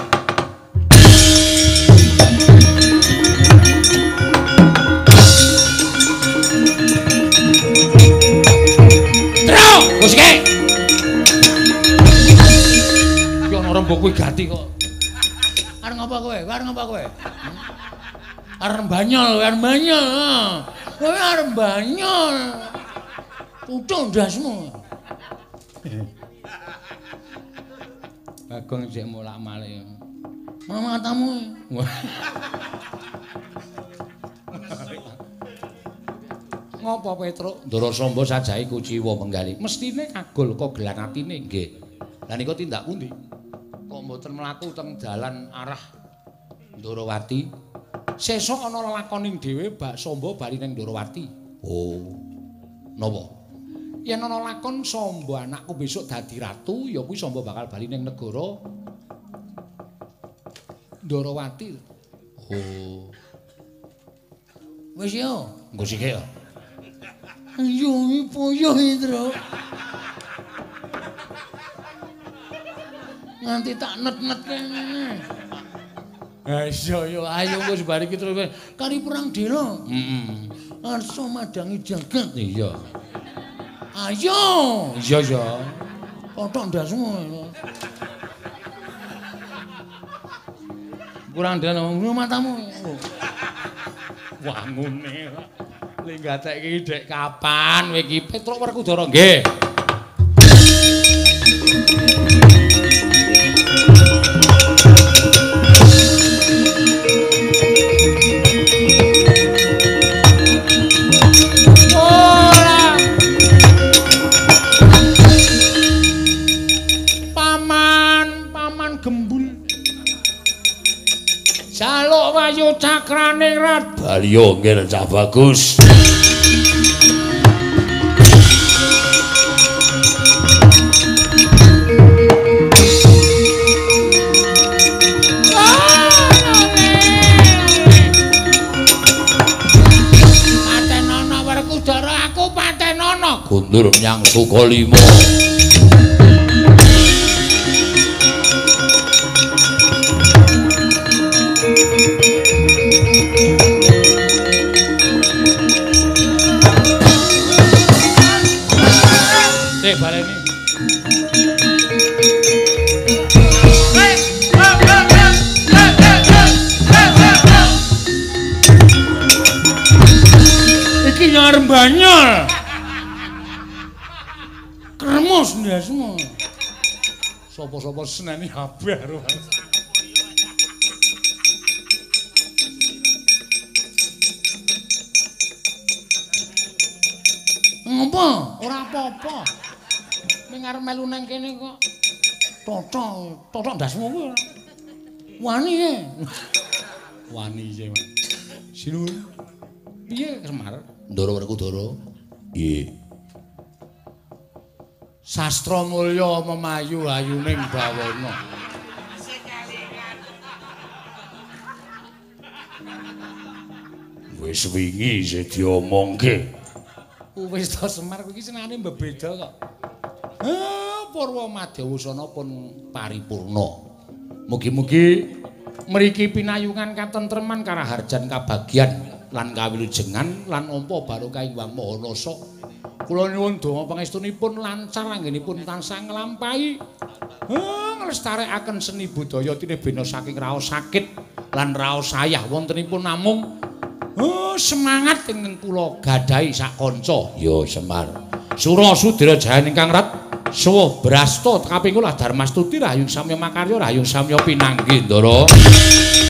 Tro, musike. Ki ana rembug kuwi gati kok. Arep ngapa kowe? Arep ngapa kowe? Arep banyol, arep banyol. Kowe arep banyol. Tutuk ndasmu. Bagong sik mulak-malik. Mama tamu. Ngopo Petruk? Ndara Samba sajahe kuciwa menggali. Mestine kagul kagelan atine nggih. Lah nika tindak pundi? Kok mboten mlaku teng dalan arah Ndarawati? Sesuk ana lelakoning dhewe Bak Samba bali ning Ndarawati. Oh. Napa? Yen ana lakon Samba anakku besok dadi ratu, ya kuwi Samba bakal bali ning negara Ndarawati. Oh. Wis yo, nggo sik ya. Ayo poyo Indra. Nganti tak net-net kene. Ha iya yo ayo wis bar iki terus kari perang dina. Heeh. Arsa madangi jagat. Iya. Ayo. Iya ya. Kotok ndasmu. Kurang dana matamu. Wah ngene. Linggatek iki dek kapan kowe iki Petruk Werkudara nggih. Ora. Paman, paman gembul. Jaluk wayu Cakraningrat. Baliyo nggih cah bagus. Patenono Werkudara aku patenono. Kundur nyang Sukalima. Eh baleni. Iki nyarep banyol. Kremus ndasmu. Sapa-sapa seneni habar. Ngopo? Ora apa-apa. Ning arep melu nang kene kok totok, totok ndasmu kuwi. Wani e. Wani iki, Mas. Sinuwun. Piye Semar? Ndara Werkudara. Nggih. Sastra mulya memayu ayuning bawana. Wis wingi isih diomongke. Wis to Semar kuwi senengane mbebeda kok. Ah, Purwa Madyawusana pun paripurna. Mugi-mugi mriki pinayungan katentreman karaharjan kabagyan lan kawilujengan lan ampa barokah ing Wang Mahanasa. Kula nyuwun donga pangestunipun lancar anggenipun tansah nglampahi ah, nglestarekaken seni budaya tinebena saking raos sakit lan raos sayah wontenipun namung ah, semangat ingkang kula gadhahi sak kanca. Ya Semar. Sura Sudira Jayan ingkang rat Suwuh brasta kaping kula Darmastuti Rayung Samya Makarya Rayung Samya Pinanggih Ndara.